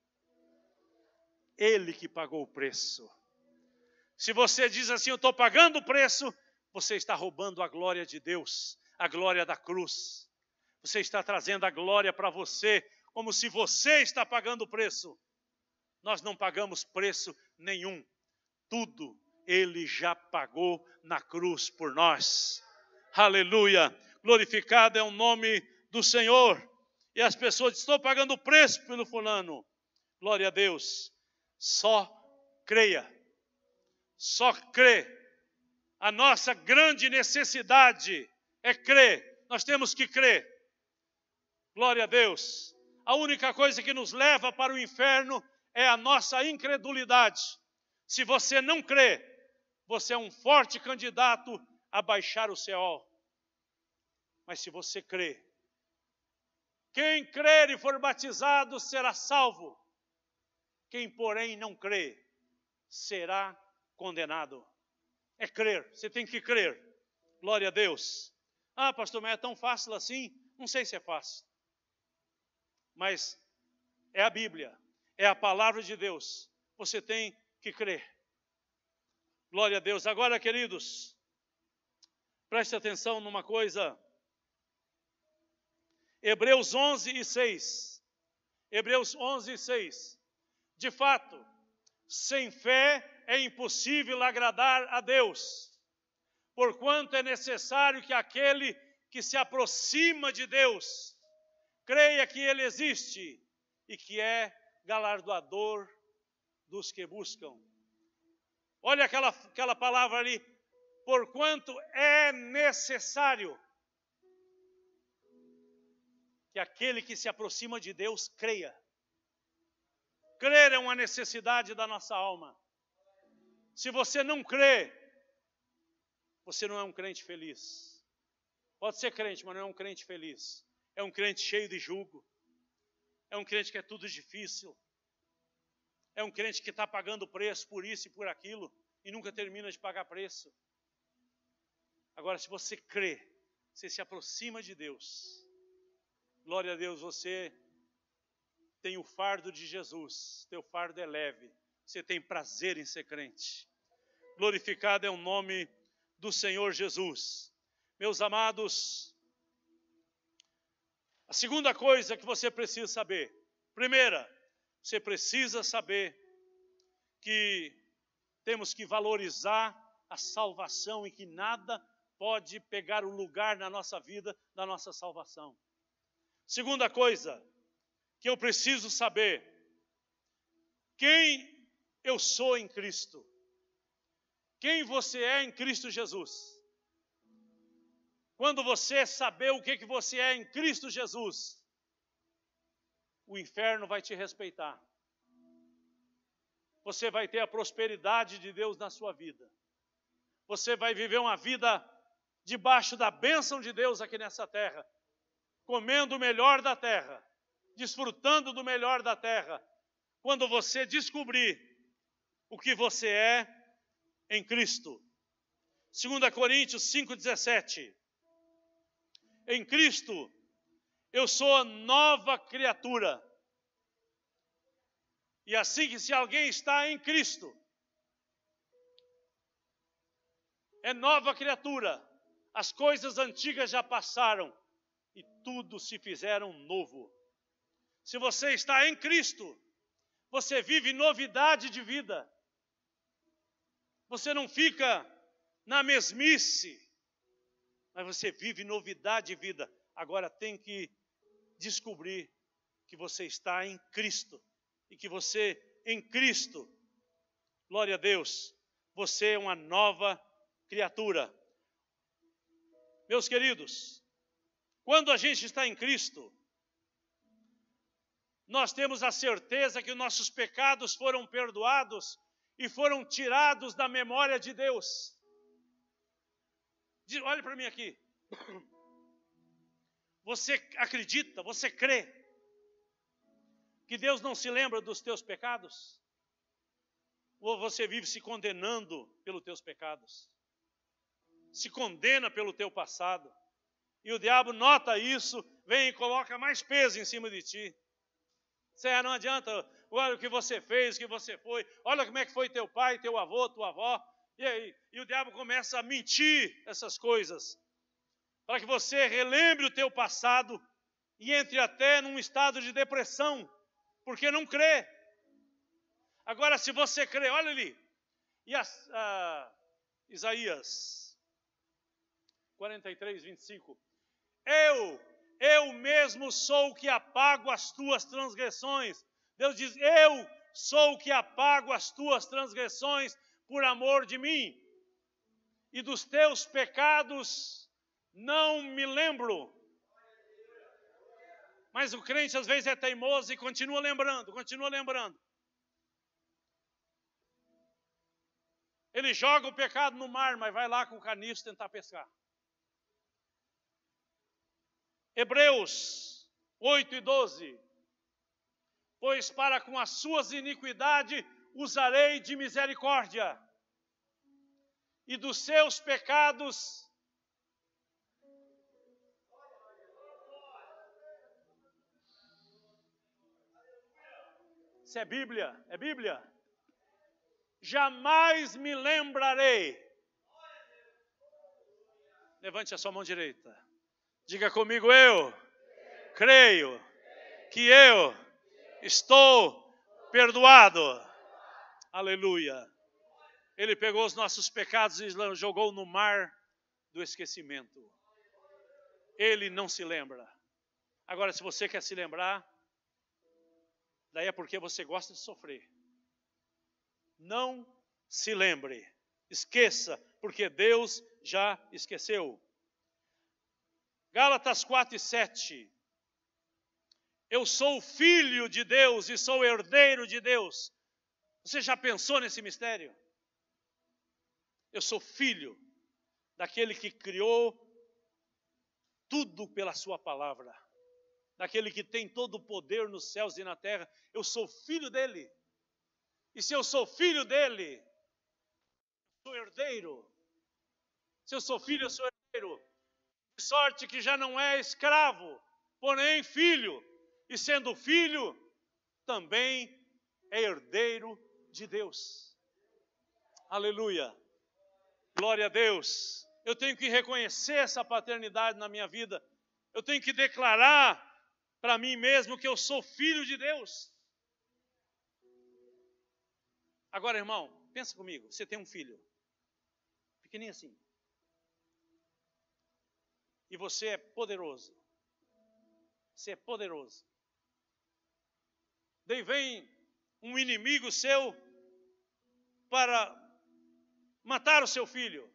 Ele que pagou o preço. Se você diz assim, eu estou pagando o preço, você está roubando a glória de Deus, a glória da cruz. Você está trazendo a glória para você, como se você está pagando o preço. Nós não pagamos preço nenhum. Tudo Ele já pagou na cruz por nós. Aleluia. Glorificado é o nome do Senhor. E as pessoas dizem, estou pagando o preço pelo fulano. Glória a Deus. Só creia. Só crê. A nossa grande necessidade é crer. Nós temos que crer. Glória a Deus. A única coisa que nos leva para o inferno é a nossa incredulidade. Se você não crê, você é um forte candidato a baixar o céu. Mas se você crê, quem crer e for batizado será salvo. Quem, porém, não crê, será condenado. É crer, você tem que crer. Glória a Deus. Ah, pastor, mas é tão fácil assim? Não sei se é fácil. Mas é a Bíblia, é a palavra de Deus. Você tem que crer. Glória a Deus. Agora, queridos, preste atenção numa coisa. Hebreus 11:6. Hebreus 11:6. De fato, sem fé é impossível agradar a Deus, porquanto é necessário que aquele que se aproxima de Deus creia que Ele existe e que é galardoador dos que buscam. Olha aquela palavra ali, porquanto é necessário que aquele que se aproxima de Deus creia. Crer é uma necessidade da nossa alma. Se você não crê, você não é um crente feliz. Pode ser crente, mas não é um crente feliz. É um crente cheio de jugo. É um crente que é tudo difícil. É um crente que está pagando preço por isso e por aquilo e nunca termina de pagar preço. Agora, se você crê, você se aproxima de Deus. Glória a Deus, você tem o fardo de Jesus. Teu fardo é leve. Você tem prazer em ser crente. Glorificado é o nome do Senhor Jesus. Meus amados, a segunda coisa que você precisa saber. Primeira, você precisa saber que temos que valorizar a salvação e que nada pode pegar o lugar na nossa vida da nossa salvação. Segunda coisa que eu preciso saber, quem eu sou em Cristo. Quem você é em Cristo Jesus. Quando você saber o que você é em Cristo Jesus, o inferno vai te respeitar. Você vai ter a prosperidade de Deus na sua vida. Você vai viver uma vida debaixo da bênção de Deus aqui nessa terra, comendo o melhor da terra, desfrutando do melhor da terra, quando você descobrir o que você é em Cristo. 2 Coríntios 5,17. Em Cristo, eu sou a nova criatura. E assim que se alguém está em Cristo, é nova criatura. As coisas antigas já passaram e tudo se fizeram novo. Se você está em Cristo, você vive novidade de vida. Você não fica na mesmice, mas você vive novidade de vida. Agora tem que descobrir que você está em Cristo. E que você, em Cristo, glória a Deus, você é uma nova criatura. Meus queridos, quando a gente está em Cristo, nós temos a certeza que os nossos pecados foram perdoados e foram tirados da memória de Deus. Olhe para mim aqui. Você acredita, você crê que Deus não se lembra dos teus pecados? Ou você vive se condenando pelos teus pecados? Se condena pelo teu passado. E o diabo nota isso, vem e coloca mais peso em cima de ti. Não adianta, olha o que você fez, o que você foi, olha como é que foi teu pai, teu avô, tua avó. E aí? E o diabo começa a mentir essas coisas, para que você relembre o teu passado e entre até num estado de depressão, porque não crê. Agora, se você crê, olha ali, e Isaías 43, 25. Eu mesmo sou o que apago as tuas transgressões. Deus diz, eu sou o que apago as tuas transgressões por amor de mim. E dos teus pecados não me lembro. Mas o crente às vezes é teimoso e continua lembrando, continua lembrando. Ele joga o pecado no mar, mas vai lá com o caniço tentar pescar. Hebreus 8 e 12. Pois para com as suas iniquidades usarei de misericórdia, e dos seus pecados isso é Bíblia, é Bíblia. Jamais me lembrarei. Levante a sua mão direita. Diga comigo, eu creio que eu estou perdoado. Aleluia. Ele pegou os nossos pecados e jogou no mar do esquecimento. Ele não se lembra. Agora, se você quer se lembrar, daí é porque você gosta de sofrer. Não se lembre. Esqueça, porque Deus já esqueceu. Gálatas 4 e 7. Eu sou filho de Deus e sou herdeiro de Deus. Você já pensou nesse mistério? Eu sou filho daquele que criou tudo pela sua palavra. Daquele que tem todo o poder nos céus e na terra. Eu sou filho dele. E se eu sou filho dele, eu sou herdeiro. Se eu sou filho, eu sou herdeiro. De sorte que já não é escravo, porém filho. E sendo filho, também é herdeiro de Deus. Aleluia. Glória a Deus. Eu tenho que reconhecer essa paternidade na minha vida. Eu tenho que declarar para mim mesmo que eu sou filho de Deus. Agora, irmão, pensa comigo. Você tem um filho, pequenininho assim. E você é poderoso. Você é poderoso. Daí vem um inimigo seu para matar o seu filho.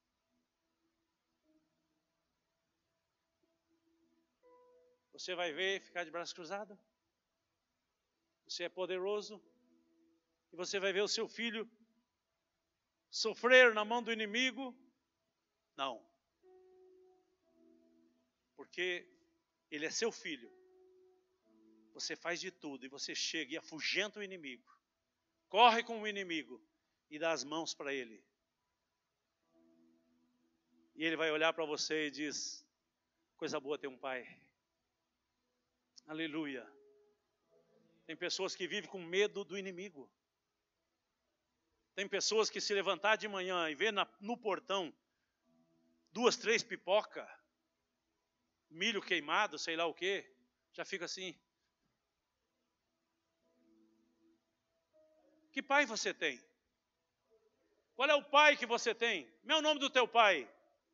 Você vai ver e ficar de braço cruzado? Você é poderoso? E você vai ver o seu filho sofrer na mão do inimigo? Não. Porque ele é seu filho. Você faz de tudo e você chega e afugenta o inimigo. Corre com o inimigo e dá as mãos para ele. E ele vai olhar para você e diz, coisa boa ter um pai. Aleluia. Tem pessoas que vivem com medo do inimigo. Tem pessoas que se levantar de manhã e ver no portão 2, 3 pipoca, milho queimado, sei lá o quê, já fica assim. Que pai você tem? Qual é o pai que você tem? Como é o nome do teu pai?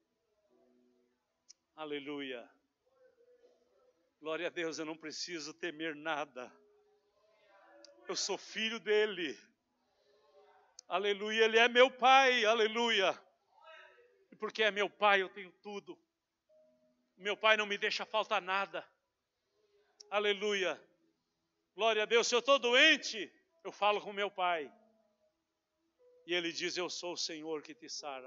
Aleluia. Glória a Deus, eu não preciso temer nada. Eu sou filho dele. Aleluia, ele é meu pai, aleluia. E porque é meu pai, eu tenho tudo. Meu pai não me deixa faltar nada. Aleluia. Glória a Deus, se eu estou doente, eu falo com meu pai. E ele diz, eu sou o Senhor que te sara.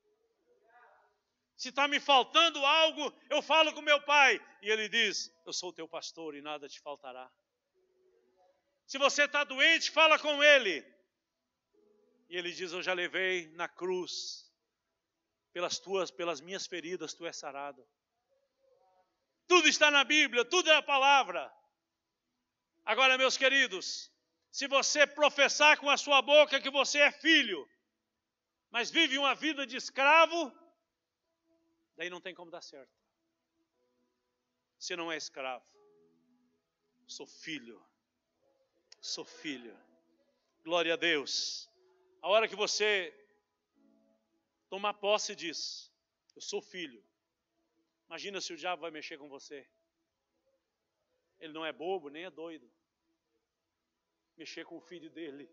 Se está me faltando algo, eu falo com meu pai. E ele diz, eu sou o teu pastor e nada te faltará. Se você está doente, fala com ele. E ele diz, eu já levei na cruz. Pelas minhas feridas, tu és sarado. Tudo está na Bíblia, tudo é a palavra. Agora, meus queridos, se você professar com a sua boca que você é filho, mas vive uma vida de escravo, daí não tem como dar certo. Você não é escravo. Sou filho. Sou filho. Glória a Deus. A hora que você tomar posse disso, eu sou filho. Imagina se o diabo vai mexer com você. Ele não é bobo, nem é doido. Mexer com o filho dele.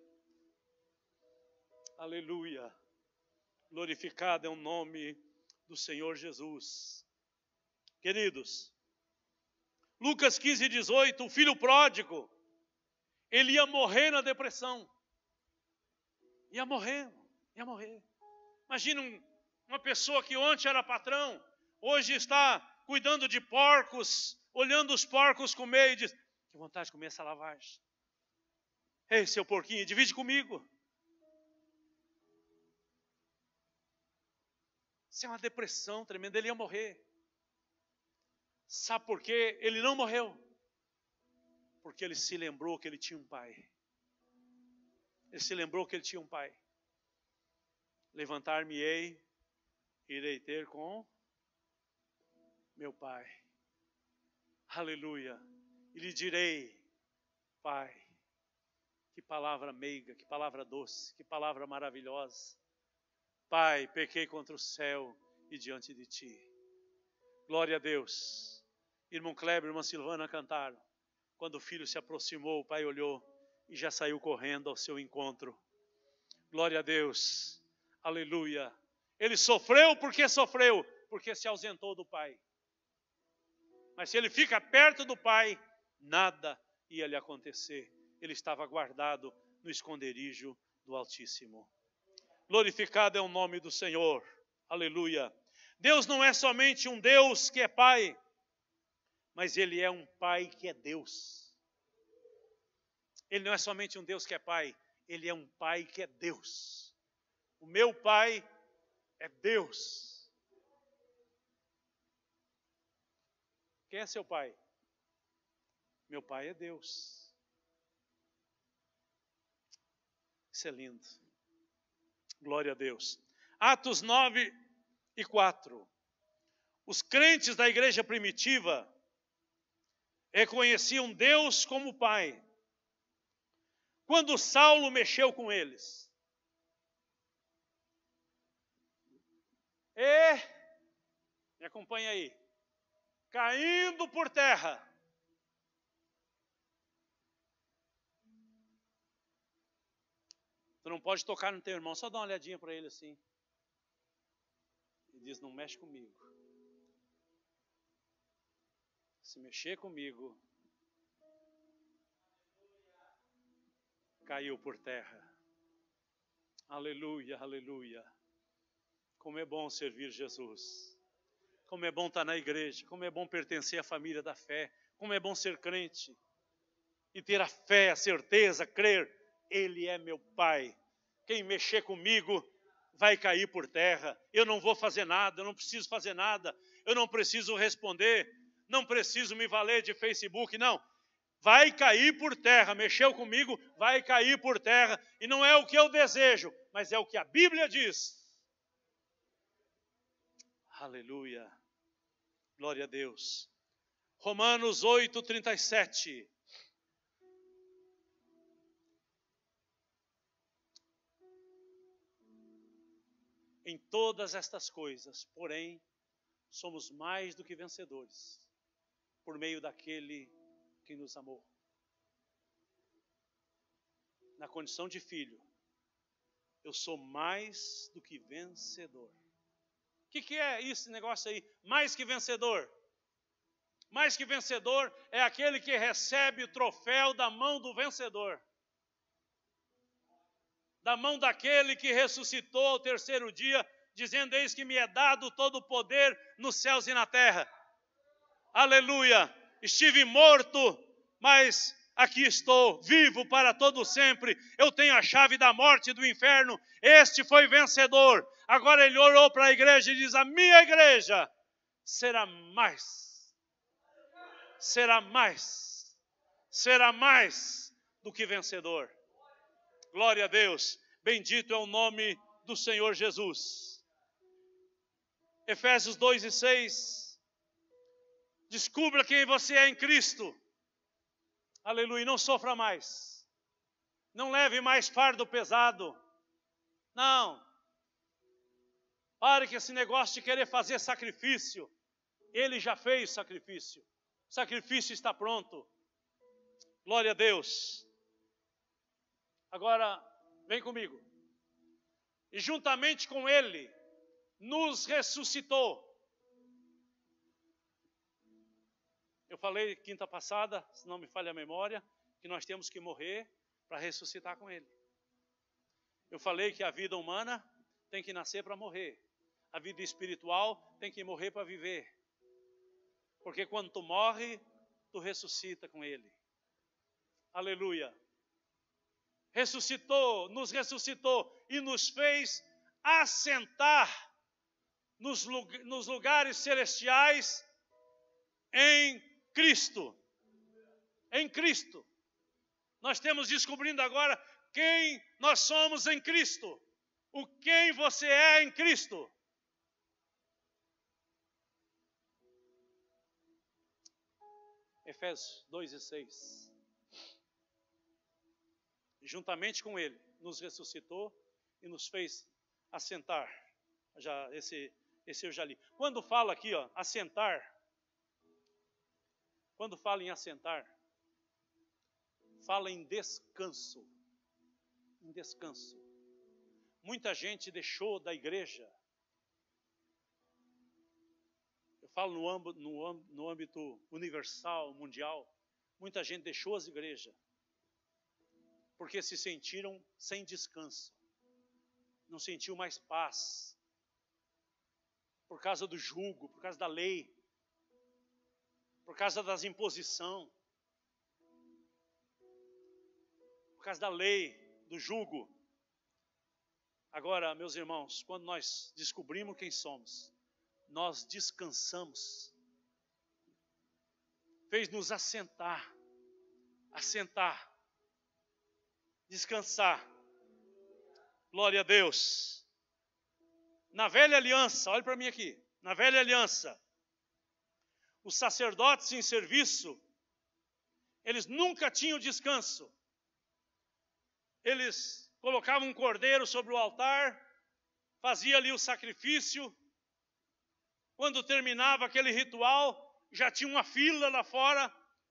Aleluia. Glorificado é o nome do Senhor Jesus. Queridos, Lucas 15:18, o filho pródigo, ele ia morrer na depressão. Ia morrer. Imagina uma pessoa que ontem era patrão, hoje está cuidando de porcos, olhando os porcos comer e diz, que vontade de comer essa lavagem. Ei, seu porquinho, divide comigo. Isso é uma depressão tremenda, ele ia morrer. Sabe por quê? Ele não morreu. Porque ele se lembrou que ele tinha um pai. Ele se lembrou que ele tinha um pai. Levantar-me-ei, irei ter com meu pai. Aleluia. E lhe direi, pai, que palavra meiga, que palavra doce, que palavra maravilhosa. Pai, pequei contra o céu e diante de ti. Glória a Deus. Irmão Kleber e irmã Silvana cantaram. Quando o filho se aproximou, o pai olhou e já saiu correndo ao seu encontro. Glória a Deus. Aleluia. Ele sofreu, porque se ausentou do pai. Mas se ele fica perto do pai, nada ia lhe acontecer. Ele estava guardado no esconderijo do Altíssimo. Glorificado é o nome do Senhor. Aleluia. Deus não é somente um Deus que é pai, mas Ele é um pai que é Deus. Ele não é somente um Deus que é pai, Ele é um pai que é Deus. O meu pai é Deus. Quem é seu pai? Meu pai é Deus. Isso é lindo. Glória a Deus. Atos 9:4. Os crentes da igreja primitiva reconheciam Deus como Pai. Quando Saulo mexeu com eles, me acompanha aí, caindo por terra, tu não pode tocar no teu irmão, só dá uma olhadinha para ele assim. E diz, não mexe comigo. Se mexer comigo, caiu por terra. Aleluia, aleluia. Como é bom servir Jesus. Como é bom estar na igreja. Como é bom pertencer à família da fé. Como é bom ser crente. E ter a fé, a certeza, crer. Ele é meu Pai. Quem mexer comigo vai cair por terra. Eu não vou fazer nada, eu não preciso fazer nada. Eu não preciso responder. Não preciso me valer de Facebook, não. vai cair por terra. Mexeu comigo, vai cair por terra. E não é o que eu desejo, mas é o que a Bíblia diz. Aleluia. Glória a Deus. Romanos 8:37. Em todas estas coisas, porém, somos mais do que vencedores, por meio daquele que nos amou. Na condição de filho, eu sou mais do que vencedor. O que é esse negócio aí? Mais que vencedor. Mais que vencedor é aquele que recebe o troféu da mão do vencedor. Da mão daquele que ressuscitou ao terceiro dia, dizendo: eis que me é dado todo o poder nos céus e na terra. Aleluia! Estive morto, mas aqui estou, vivo para todo sempre. Eu tenho a chave da morte e do inferno. Este foi vencedor. Agora ele olhou para a igreja e diz: a minha igreja será mais do que vencedor. Glória a Deus. Bendito é o nome do Senhor Jesus. Efésios 2:6. Descubra quem você é em Cristo. Aleluia. Não sofra mais. Não leve mais fardo pesado. Não. Pare com esse negócio de querer fazer sacrifício. Ele já fez sacrifício. O sacrifício está pronto. Glória a Deus. Agora, vem comigo. E juntamente com Ele, nos ressuscitou. Eu falei quinta passada, se não me falha a memória, que nós temos que morrer para ressuscitar com Ele. Eu falei que a vida humana tem que nascer para morrer. A vida espiritual tem que morrer para viver. Porque quando tu morre, tu ressuscita com Ele. Aleluia. Nos ressuscitou e nos fez assentar nos lugares celestiais em Cristo. Em Cristo. Nós temos descobrindo agora quem nós somos em Cristo. O quem você é em Cristo. Efésios 2:6. Juntamente com Ele, nos ressuscitou e nos fez assentar. Esse eu já li. Quando fala aqui, assentar, quando fala em assentar, fala em descanso. Em descanso. Muita gente deixou da igreja. Eu falo no âmbito universal, mundial. Muita gente deixou as igrejas porque se sentiram sem descanso. Não sentiu mais paz. Por causa do jugo, por causa da lei. Por causa das imposições. Por causa da lei, do jugo. Agora, meus irmãos, quando nós descobrimos quem somos, nós descansamos. Fez-nos assentar. Descansar. Glória a Deus. Na velha aliança, olhe para mim aqui. Na velha aliança, os sacerdotes em serviço, eles nunca tinham descanso. Eles colocavam um cordeiro sobre o altar, fazia ali o sacrifício. Quando terminava aquele ritual, já tinha uma fila lá fora,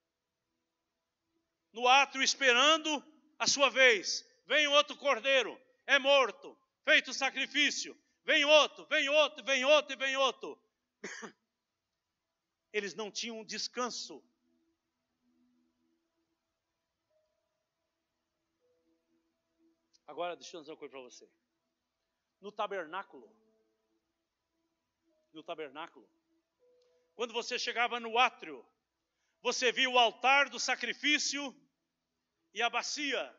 no átrio esperando a sua vez. Vem outro cordeiro, é morto, feito o sacrifício. Vem outro. Eles não tinham descanso. Agora, deixa eu dizer uma coisa para você. No tabernáculo, quando você chegava no átrio, você via o altar do sacrifício e a bacia.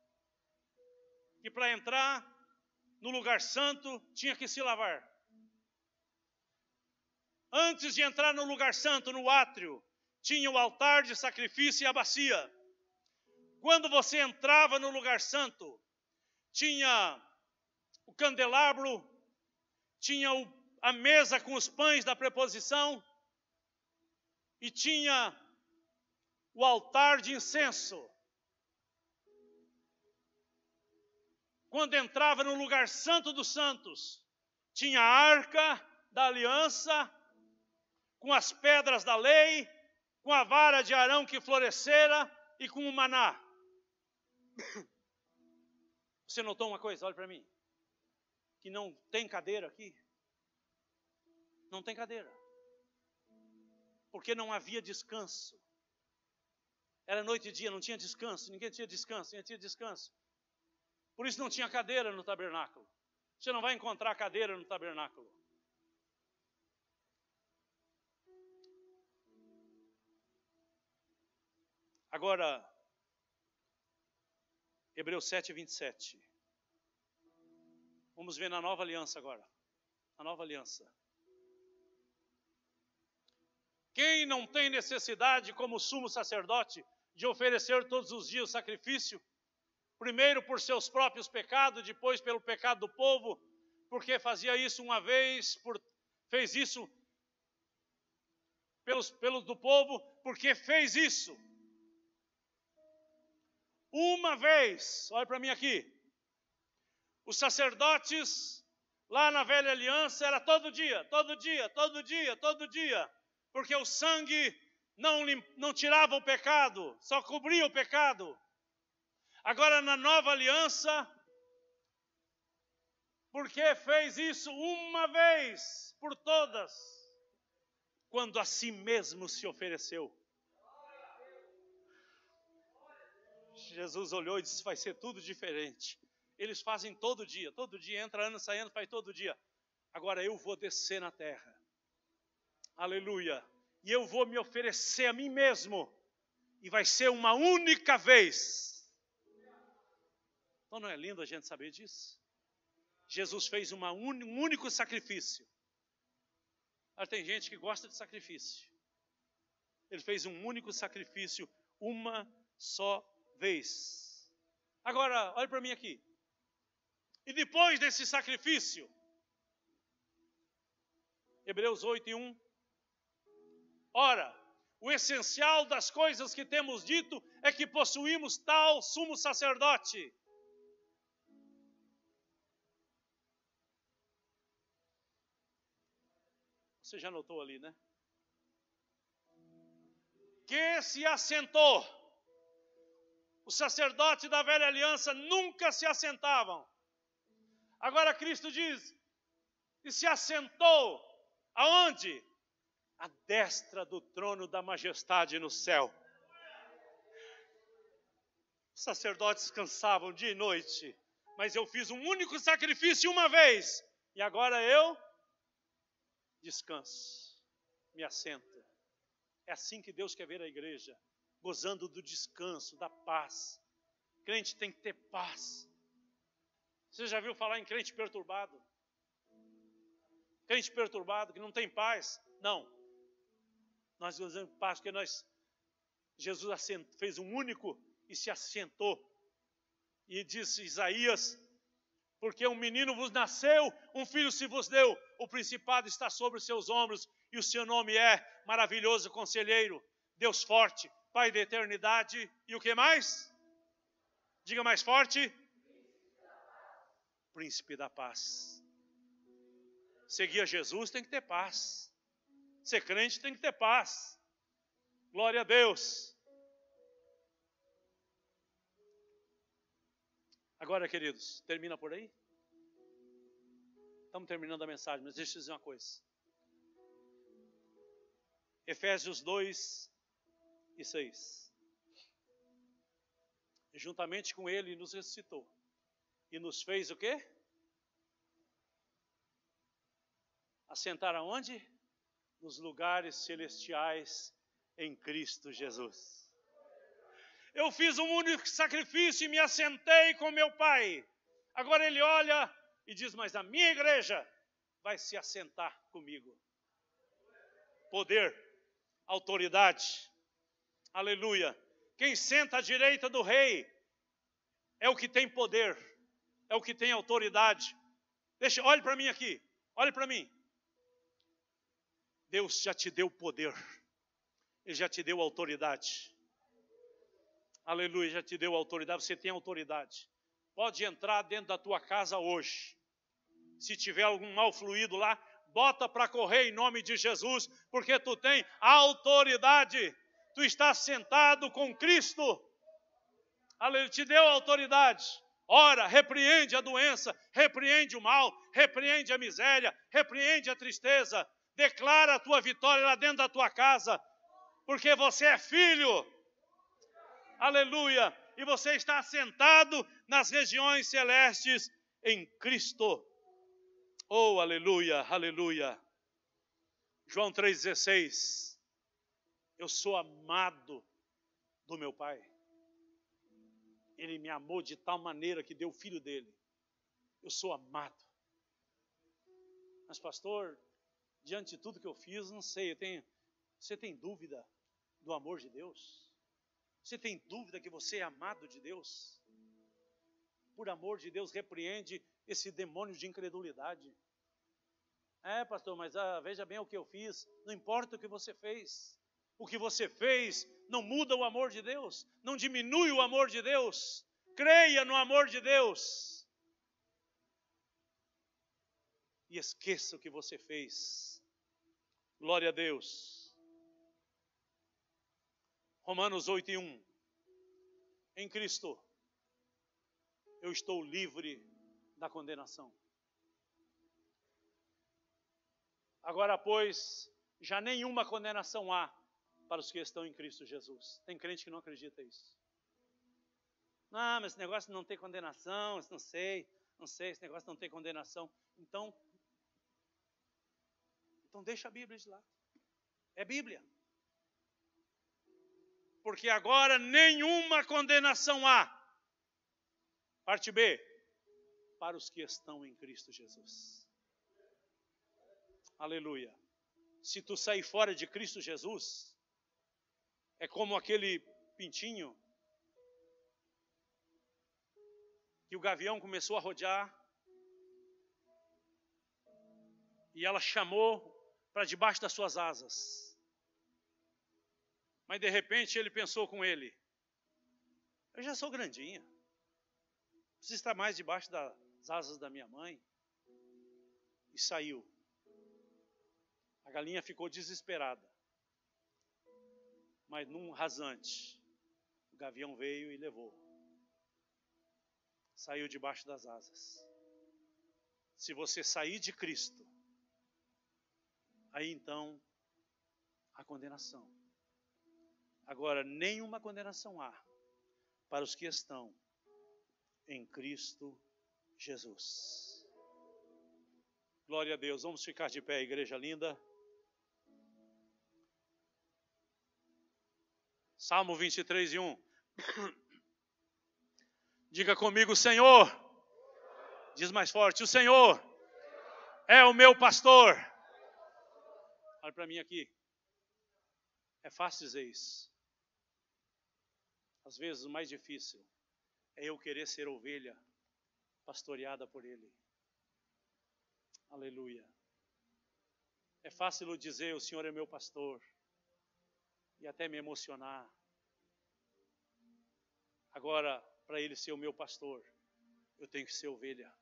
E para entrar no lugar santo, tinha que se lavar. Antes de entrar no lugar santo, no átrio, tinha o altar de sacrifício e a bacia. Quando você entrava no lugar santo, tinha o candelabro, tinha a mesa com os pães da preposição e tinha o altar de incenso. Quando entrava no lugar santo dos santos, tinha a arca da aliança, com as pedras da lei, com a vara de Arão que florescera e com o maná. Você notou uma coisa? Olha para mim. Que não tem cadeira aqui. Não tem cadeira. Porque não havia descanso. Era noite e dia, não tinha descanso. Ninguém tinha descanso, ninguém tinha descanso. Por isso não tinha cadeira no tabernáculo. Você não vai encontrar cadeira no tabernáculo. Agora, Hebreus 7, 27. Vamos ver na nova aliança agora. A nova aliança. Quem não tem necessidade, como sumo sacerdote, de oferecer todos os dias sacrifício, primeiro por seus próprios pecados, depois pelo pecado do povo, porque fazia isso uma vez, fez isso pelos do povo, porque fez isso uma vez. Olha para mim aqui. Os sacerdotes, lá na velha aliança, era todo dia, todo dia, todo dia, todo dia. Porque o sangue não tirava o pecado, só cobria o pecado. Agora na nova aliança, porque fez isso uma vez por todas, quando a si mesmo se ofereceu. Jesus olhou e disse, vai ser tudo diferente. Eles fazem todo dia, entra ano, sai ano, faz todo dia. Agora eu vou descer na terra. Aleluia. E eu vou me oferecer a mim mesmo. E vai ser uma única vez. Então não é lindo a gente saber disso? Jesus fez um único sacrifício. Mas tem gente que gosta de sacrifício. Ele fez um único sacrifício, uma só vez. Agora, olha para mim aqui. E depois desse sacrifício, Hebreus 8, 1. Ora, o essencial das coisas que temos dito é que possuímos tal sumo sacerdote. Você já notou ali, né? Que se assentou. Os sacerdotes da velha aliança nunca se assentavam. Agora Cristo diz, e se assentou aonde? À destra do trono da majestade no céu. Os sacerdotes cansavam dia e noite, mas eu fiz um único sacrifício uma vez, e agora eu descanso, me assento. É assim que Deus quer ver a igreja, gozando do descanso, da paz. Crente tem que ter paz. Você já viu falar em crente perturbado? Crente perturbado, que não tem paz? Não. Nós gozamos de paz, porque Jesus fez um único e se assentou. E disse Isaías, porque um menino vos nasceu, um filho se vos deu, o principado está sobre os seus ombros, e o seu nome é Maravilhoso Conselheiro, Deus Forte, Pai da Eternidade, e o que mais? Diga mais forte. Príncipe da Paz. Seguir a Jesus tem que ter paz. Ser crente tem que ter paz. Glória a Deus. Agora, queridos, termina por aí? Estamos terminando a mensagem, mas deixa eu dizer uma coisa. Efésios 2 e 6. Juntamente com ele nos ressuscitou. E nos fez o quê? Assentar aonde? Nos lugares celestiais em Cristo Jesus. Eu fiz um único sacrifício e me assentei com meu Pai. Agora ele olha e diz, mas a minha igreja vai se assentar comigo. Poder, autoridade, Aleluia. Quem senta à direita do rei é o que tem poder, é o que tem autoridade. Olhe para mim aqui, olhe para mim. Deus já te deu poder, Ele já te deu autoridade. Aleluia, já te deu autoridade, você tem autoridade. Pode entrar dentro da tua casa hoje. Se tiver algum mal fluido lá, bota para correr em nome de Jesus, porque tu tem autoridade. Tu estás sentado com Cristo. Aleluia, te deu autoridade. Ora, repreende a doença, repreende o mal, repreende a miséria, repreende a tristeza. Declara a tua vitória lá dentro da tua casa, porque você é filho. Aleluia. E você está sentado nas regiões celestes em Cristo. Oh, aleluia, aleluia. João 3,16. Eu sou amado do meu Pai. Ele me amou de tal maneira que deu o filho dele. Eu sou amado. Mas pastor, diante de tudo que eu fiz, não sei, você tem dúvida do amor de Deus? Você tem dúvida que você é amado de Deus? Por amor de Deus, repreende esse demônio de incredulidade. É, pastor, mas veja bem o que eu fiz. Não importa o que você fez. O que você fez não muda o amor de Deus, não diminui o amor de Deus. Creia no amor de Deus. E esqueça o que você fez. Glória a Deus. Romanos 8:1. Em Cristo, eu estou livre da condenação. Agora, pois, já nenhuma condenação há para os que estão em Cristo Jesus. Tem crente que não acredita nisso. Não, mas esse negócio não tem condenação, não sei, esse negócio não tem condenação. Então deixa a Bíblia de lado. É Bíblia. Porque agora nenhuma condenação há. Parte B. Para os que estão em Cristo Jesus. Aleluia. Se tu sair fora de Cristo Jesus, é como aquele pintinho que o gavião começou a rodear e ela chamou para debaixo das suas asas. Mas de repente ele pensou com ele: eu já sou grandinha, preciso estar mais debaixo das asas da minha mãe. E saiu. A galinha ficou desesperada. Mas num rasante, o gavião veio e levou. Saiu debaixo das asas. Se você sair de Cristo, aí então a condenação. Agora, nenhuma condenação há para os que estão em Cristo Jesus. Glória a Deus. Vamos ficar de pé, igreja linda. Salmo 23:1. Diga comigo: Senhor. Diz mais forte: o Senhor é o meu pastor. Olha para mim aqui. É fácil dizer isso. Às vezes o mais difícil é eu querer ser ovelha pastoreada por Ele. Aleluia. É fácil eu dizer: o Senhor é meu pastor, e até me emocionar. Agora, para Ele ser o meu pastor, eu tenho que ser ovelha.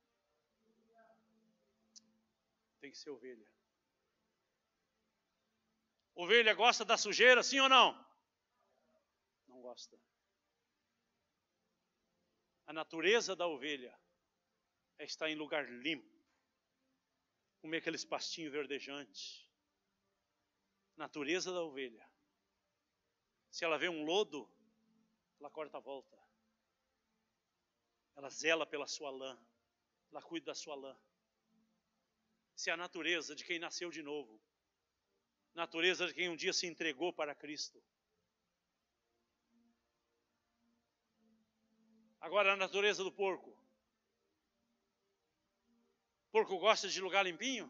Tem que ser ovelha. Ovelha gosta da sujeira, sim ou não? Não gosta. A natureza da ovelha é estar em lugar limpo, comer aqueles pastinhos verdejantes. Natureza da ovelha. Se ela vê um lodo, ela corta a volta. Ela zela pela sua lã. Ela cuida da sua lã. Essa é a natureza de quem nasceu de novo. Natureza de quem um dia se entregou para Cristo. Agora a natureza do porco. O porco gosta de lugar limpinho?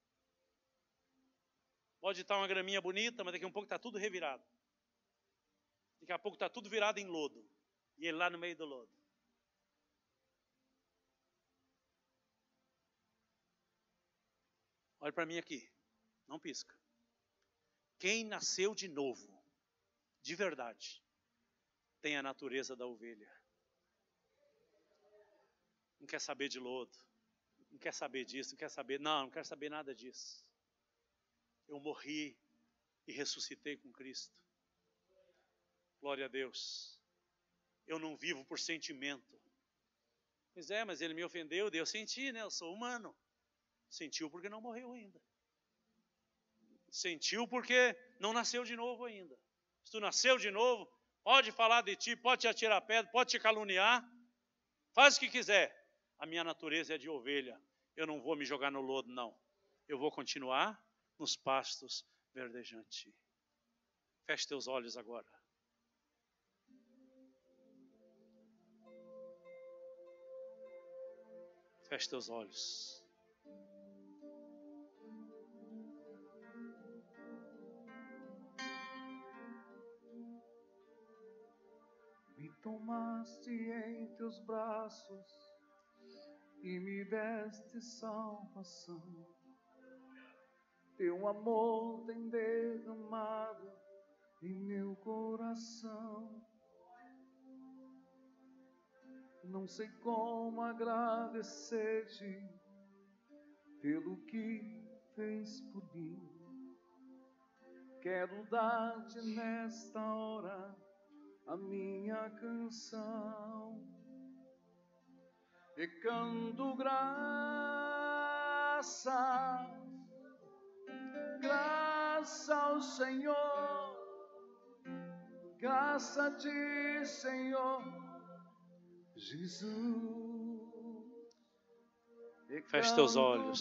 Pode estar uma graminha bonita, mas daqui a um pouco está tudo revirado. Daqui a pouco está tudo virado em lodo. E ele lá no meio do lodo. Olha para mim aqui. Não pisca. Quem nasceu de novo, de verdade, tem a natureza da ovelha. Não quer saber de lodo. Não quer saber disso, não quer saber. Não quero saber nada disso. Eu morri e ressuscitei com Cristo. Glória a Deus. Eu não vivo por sentimento. Pois é, mas ele me ofendeu, eu senti, né? Eu sou humano. Sentiu porque não morreu ainda. Sentiu porque não nasceu de novo ainda. Se tu nasceu de novo, pode falar de ti, pode te atirar pedra, pode te caluniar. Faz o que quiser. A minha natureza é de ovelha. Eu não vou me jogar no lodo, não. Eu vou continuar nos pastos verdejantes. Feche teus olhos agora. Feche teus olhos. Me tomaste em teus braços e me deste salvação. Teu amor tem derramado em meu coração. Não sei como agradecer-te pelo que fez por mim. Quero dar-te nesta hora a minha canção. E canto graça ao Senhor, graça a ti, Senhor Jesus. Feche teus olhos.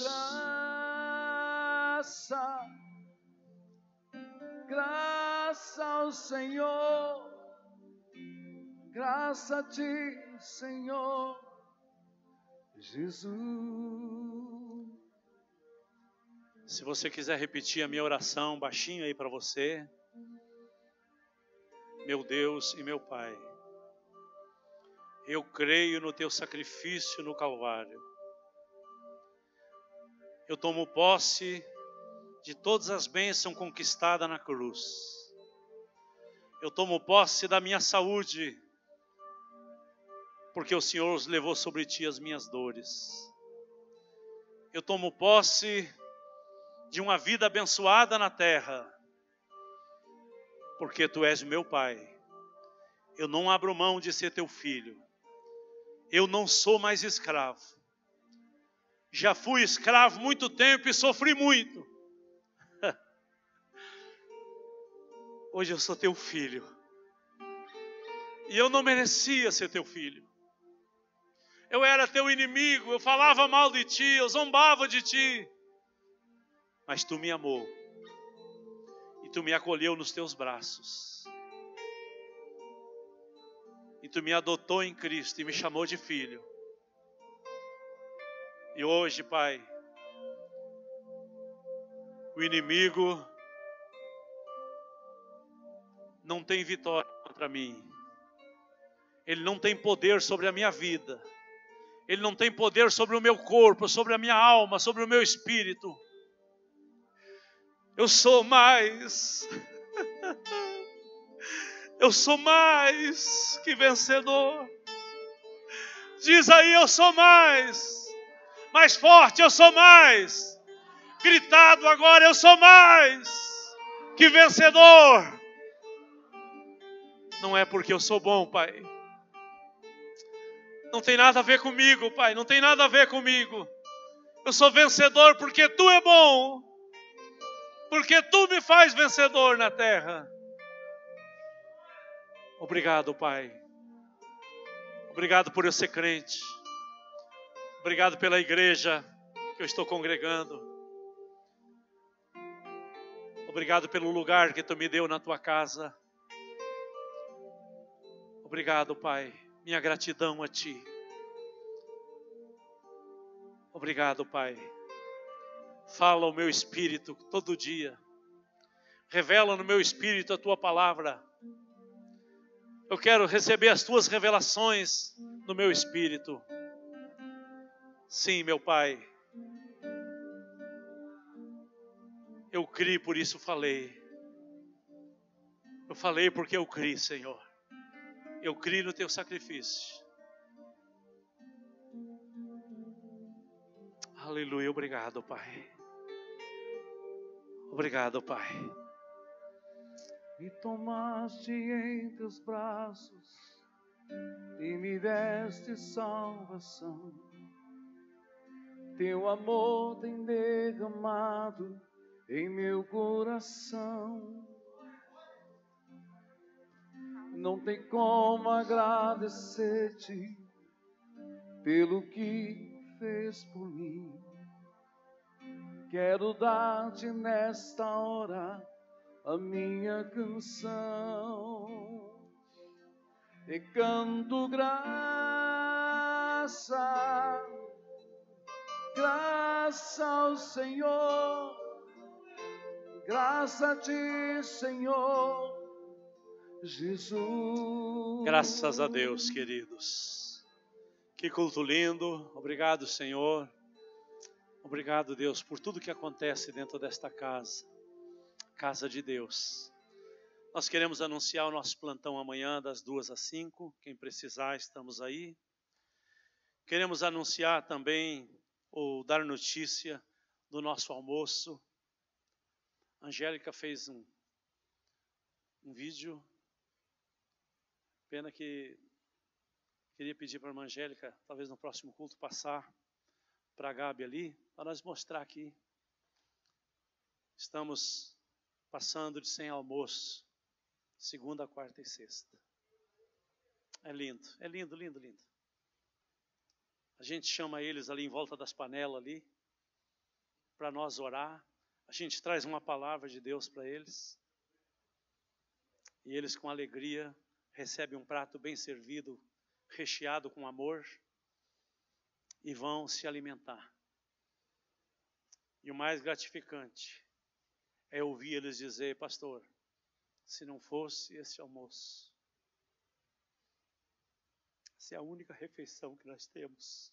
Graça ao Senhor, graça a ti, Senhor Jesus. Se você quiser repetir a minha oração baixinho aí para você. Meu Deus e meu Pai, eu creio no teu sacrifício no Calvário. Eu tomo posse de todas as bênçãos conquistadas na cruz. Eu tomo posse da minha saúde, porque o Senhor levou sobre ti as minhas dores. Eu tomo posse de uma vida abençoada na terra, porque tu és meu Pai. Eu não abro mão de ser teu filho. Eu não sou mais escravo. Já fui escravo muito tempo e sofri muito. Hoje eu sou teu filho. E eu não merecia ser teu filho. Eu era teu inimigo, eu falava mal de ti, eu zombava de ti. Mas tu me amou. E tu me acolheu nos teus braços. E tu me adotou em Cristo e me chamou de filho. E hoje, Pai, o inimigo não tem vitória contra mim. Ele não tem poder sobre a minha vida. Ele não tem poder sobre o meu corpo, sobre a minha alma, sobre o meu espírito. Eu sou mais. Eu sou mais que vencedor. Diz aí, eu sou mais. Mais forte, eu sou mais. Gritado agora, eu sou mais que vencedor. Não é porque eu sou bom, Pai. Não tem nada a ver comigo, Pai. Não tem nada a ver comigo. Eu sou vencedor porque tu é bom. Porque tu me faz vencedor na terra. Obrigado, Pai. Obrigado por eu ser crente. Obrigado pela igreja que eu estou congregando. Obrigado pelo lugar que tu me deu na tua casa. Obrigado, Pai. Minha gratidão a ti. Obrigado, Pai. Fala ao meu espírito todo dia. Revela no meu espírito a tua palavra. Eu quero receber as tuas revelações no meu espírito. Sim, meu Pai. Eu criei, por isso falei. Eu falei porque eu criei, Senhor. Eu criei no teu sacrifício. Aleluia, obrigado, Pai. Obrigado, Pai. Me tomaste em teus braços e me deste salvação. Teu amor tem derramado em meu coração. Não tem como agradecer-te pelo que fez por mim. Quero dar-te nesta hora a minha canção. E canto graça, graça ao Senhor, graça a ti, Senhor Jesus. Graças a Deus, queridos. Que culto lindo. Obrigado, Senhor. Obrigado, Deus, por tudo que acontece dentro desta casa. Casa de Deus. Nós queremos anunciar o nosso plantão amanhã das 2 às 5. Quem precisar, estamos aí. Queremos anunciar também ou dar notícia do nosso almoço. A Angélica fez um vídeo. Pena que queria pedir para a irmã Angélica, talvez no próximo culto, passar para a Gabi ali, para nós mostrar aqui. Estamos passando de 100 almoço, segunda, quarta e sexta. É lindo, lindo, lindo. A gente chama eles ali em volta das panelas ali, para nós orar. A gente traz uma palavra de Deus para eles. E eles com alegria recebem um prato bem servido, recheado com amor, e vão se alimentar. E o mais gratificante é ouvir eles dizer: pastor, se não fosse esse almoço, essa é a única refeição que nós temos.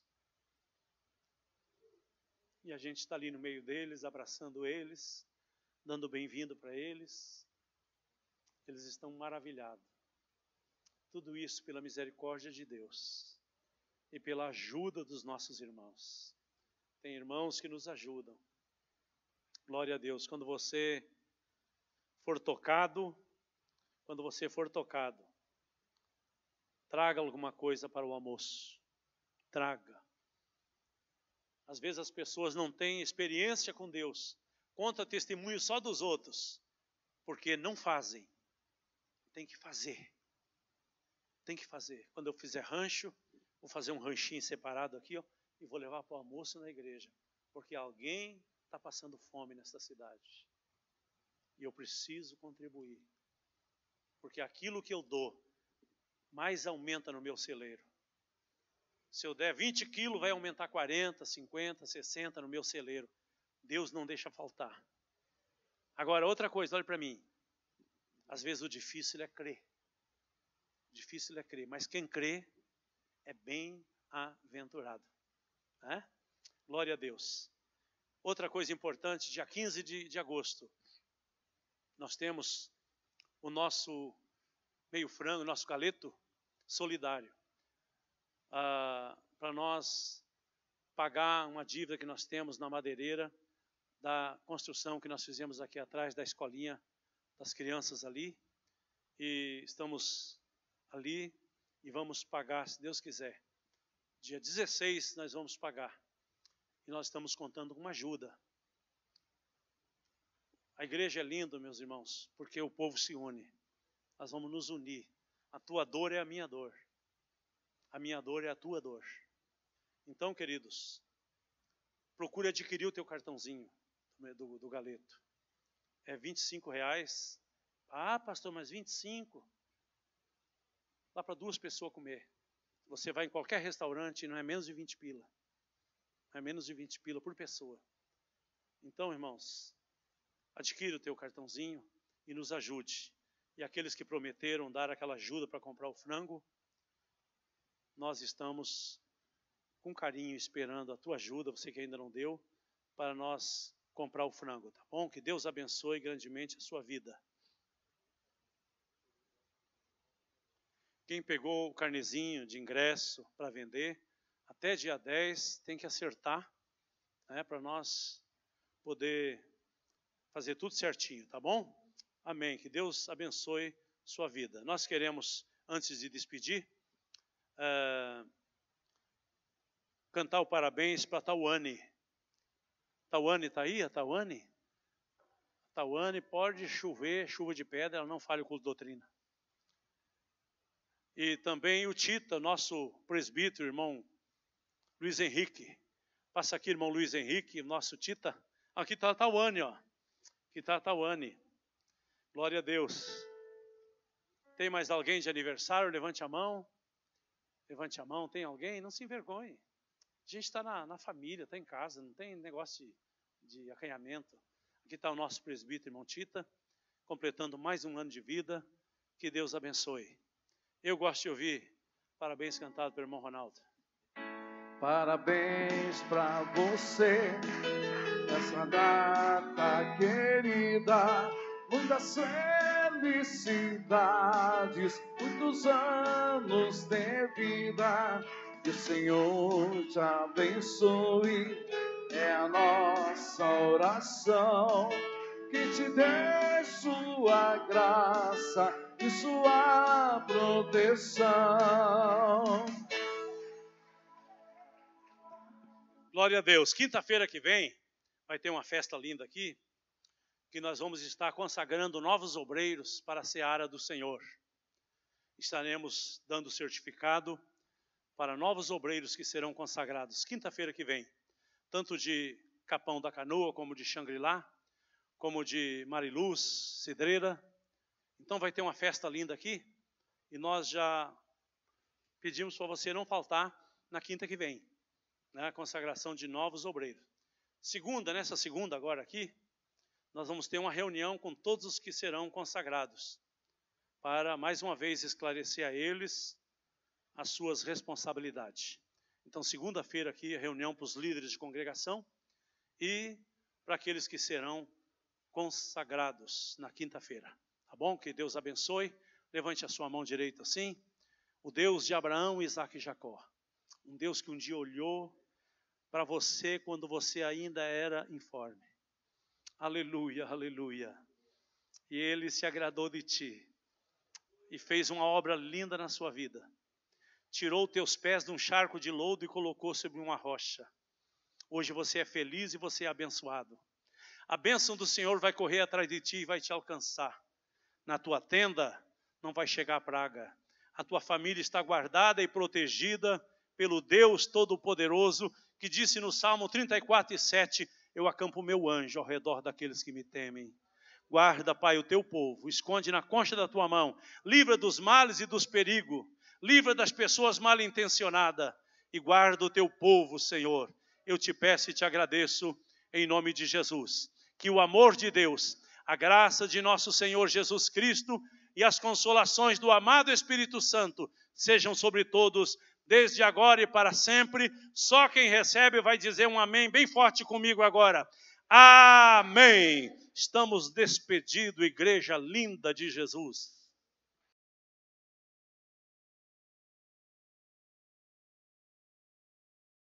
E a gente está ali no meio deles, abraçando eles, dando bem-vindo para eles. Eles estão maravilhados. Tudo isso pela misericórdia de Deus e pela ajuda dos nossos irmãos. Tem irmãos que nos ajudam. Glória a Deus. Quando você for tocado, traga alguma coisa para o almoço. Traga. Às vezes as pessoas não têm experiência com Deus, conta testemunho só dos outros, porque não fazem. Tem que fazer. Tem que fazer. Quando eu fizer rancho, vou fazer um ranchinho separado aqui, ó, e vou levar para o almoço na igreja, porque alguém está passando fome nessa cidade. E eu preciso contribuir, porque aquilo que eu dou, mais aumenta no meu celeiro. Se eu der 20 quilos, vai aumentar 40, 50, 60 no meu celeiro. Deus não deixa faltar. Agora, outra coisa, olha para mim. Às vezes o difícil é crer. Difícil é crer, mas quem crê é bem-aventurado. É? Glória a Deus. Outra coisa importante, dia 15 de agosto, nós temos o nosso meio frango, nosso galeto solidário, para nós pagar uma dívida que nós temos na madeireira, da construção que nós fizemos aqui atrás, da escolinha das crianças ali, e estamos ali e vamos pagar, se Deus quiser. Dia 16 nós vamos pagar, e nós estamos contando com uma ajuda. A igreja é linda, meus irmãos, porque o povo se une. Nós vamos nos unir. A tua dor é a minha dor. A minha dor é a tua dor. Então, queridos, procure adquirir o teu cartãozinho do galeto. É R$25. Ah, pastor, mas 25? Dá para 2 pessoas comer. Você vai em qualquer restaurante e não é menos de 20 pila. Não é menos de 20 pila por pessoa. Então, irmãos, adquira o teu cartãozinho e nos ajude. E aqueles que prometeram dar aquela ajuda para comprar o frango, nós estamos com carinho esperando a tua ajuda, você que ainda não deu, para nós comprar o frango, tá bom? Que Deus abençoe grandemente a sua vida. Quem pegou o carnezinho de ingresso para vender, até dia 10 tem que acertar, né, para nós poder fazer tudo certinho, tá bom? Amém. Que Deus abençoe sua vida. Nós queremos, antes de despedir, cantar o parabéns para a Tawane. Tawane está aí? A Tawane? Tawane, pode chover, chuva de pedra, ela não falha o culto de doutrina. E também o Tita, nosso presbítero, irmão Luiz Henrique. Passa aqui, irmão Luiz Henrique, nosso Tita. Aqui está a Tawane, ó. Aqui está a Tawane. Glória a Deus. Tem mais alguém de aniversário? Levante a mão. Levante a mão. Tem alguém? Não se envergonhe. A gente está na família, está em casa, não tem negócio de acanhamento. Aqui está o nosso presbítero, irmão Tita, completando mais um ano de vida. Que Deus abençoe. Eu gosto de ouvir parabéns cantado pelo irmão Ronaldo. Parabéns para você, nessa data querida, muitas felicidades, muitos anos de vida, que o Senhor te abençoe, é a nossa oração, que te dê sua graça e sua proteção. Glória a Deus. Quinta-feira que vem vai ter uma festa linda aqui, que nós vamos estar consagrando novos obreiros para a seara do Senhor. Estaremos dando certificado para novos obreiros que serão consagrados quinta-feira que vem, tanto de Capão da Canoa, como de Xangri-Lá, como de Mariluz, Cidreira. Então vai ter uma festa linda aqui, e nós já pedimos para você não faltar na quinta que vem, né, a consagração de novos obreiros. Nessa segunda agora aqui, nós vamos ter uma reunião com todos os que serão consagrados, para mais uma vez esclarecer a eles as suas responsabilidades. Então, segunda-feira aqui, a reunião para os líderes de congregação e para aqueles que serão consagrados na quinta-feira. Tá bom? Que Deus abençoe. Levante a sua mão direita assim. O Deus de Abraão, Isaque e Jacó. Um Deus que um dia olhou para você quando você ainda era informe. Aleluia, aleluia. E Ele se agradou de ti e fez uma obra linda na sua vida. Tirou teus pés de um charco de lodo e colocou sobre uma rocha. Hoje você é feliz e você é abençoado. A bênção do Senhor vai correr atrás de ti e vai te alcançar. Na tua tenda não vai chegar praga. A tua família está guardada e protegida pelo Deus Todo-Poderoso, que disse no Salmo 34:7, eu acampo o meu anjo ao redor daqueles que me temem. Guarda, Pai, o teu povo, esconde na concha da tua mão, livra dos males e dos perigos, livra das pessoas mal intencionadas e guarda o teu povo, Senhor. Eu te peço e te agradeço em nome de Jesus. Que o amor de Deus, a graça de nosso Senhor Jesus Cristo e as consolações do amado Espírito Santo sejam sobre todos, desde agora e para sempre. Só quem recebe vai dizer um amém bem forte comigo agora. Amém. Estamos despedidos, igreja linda de Jesus.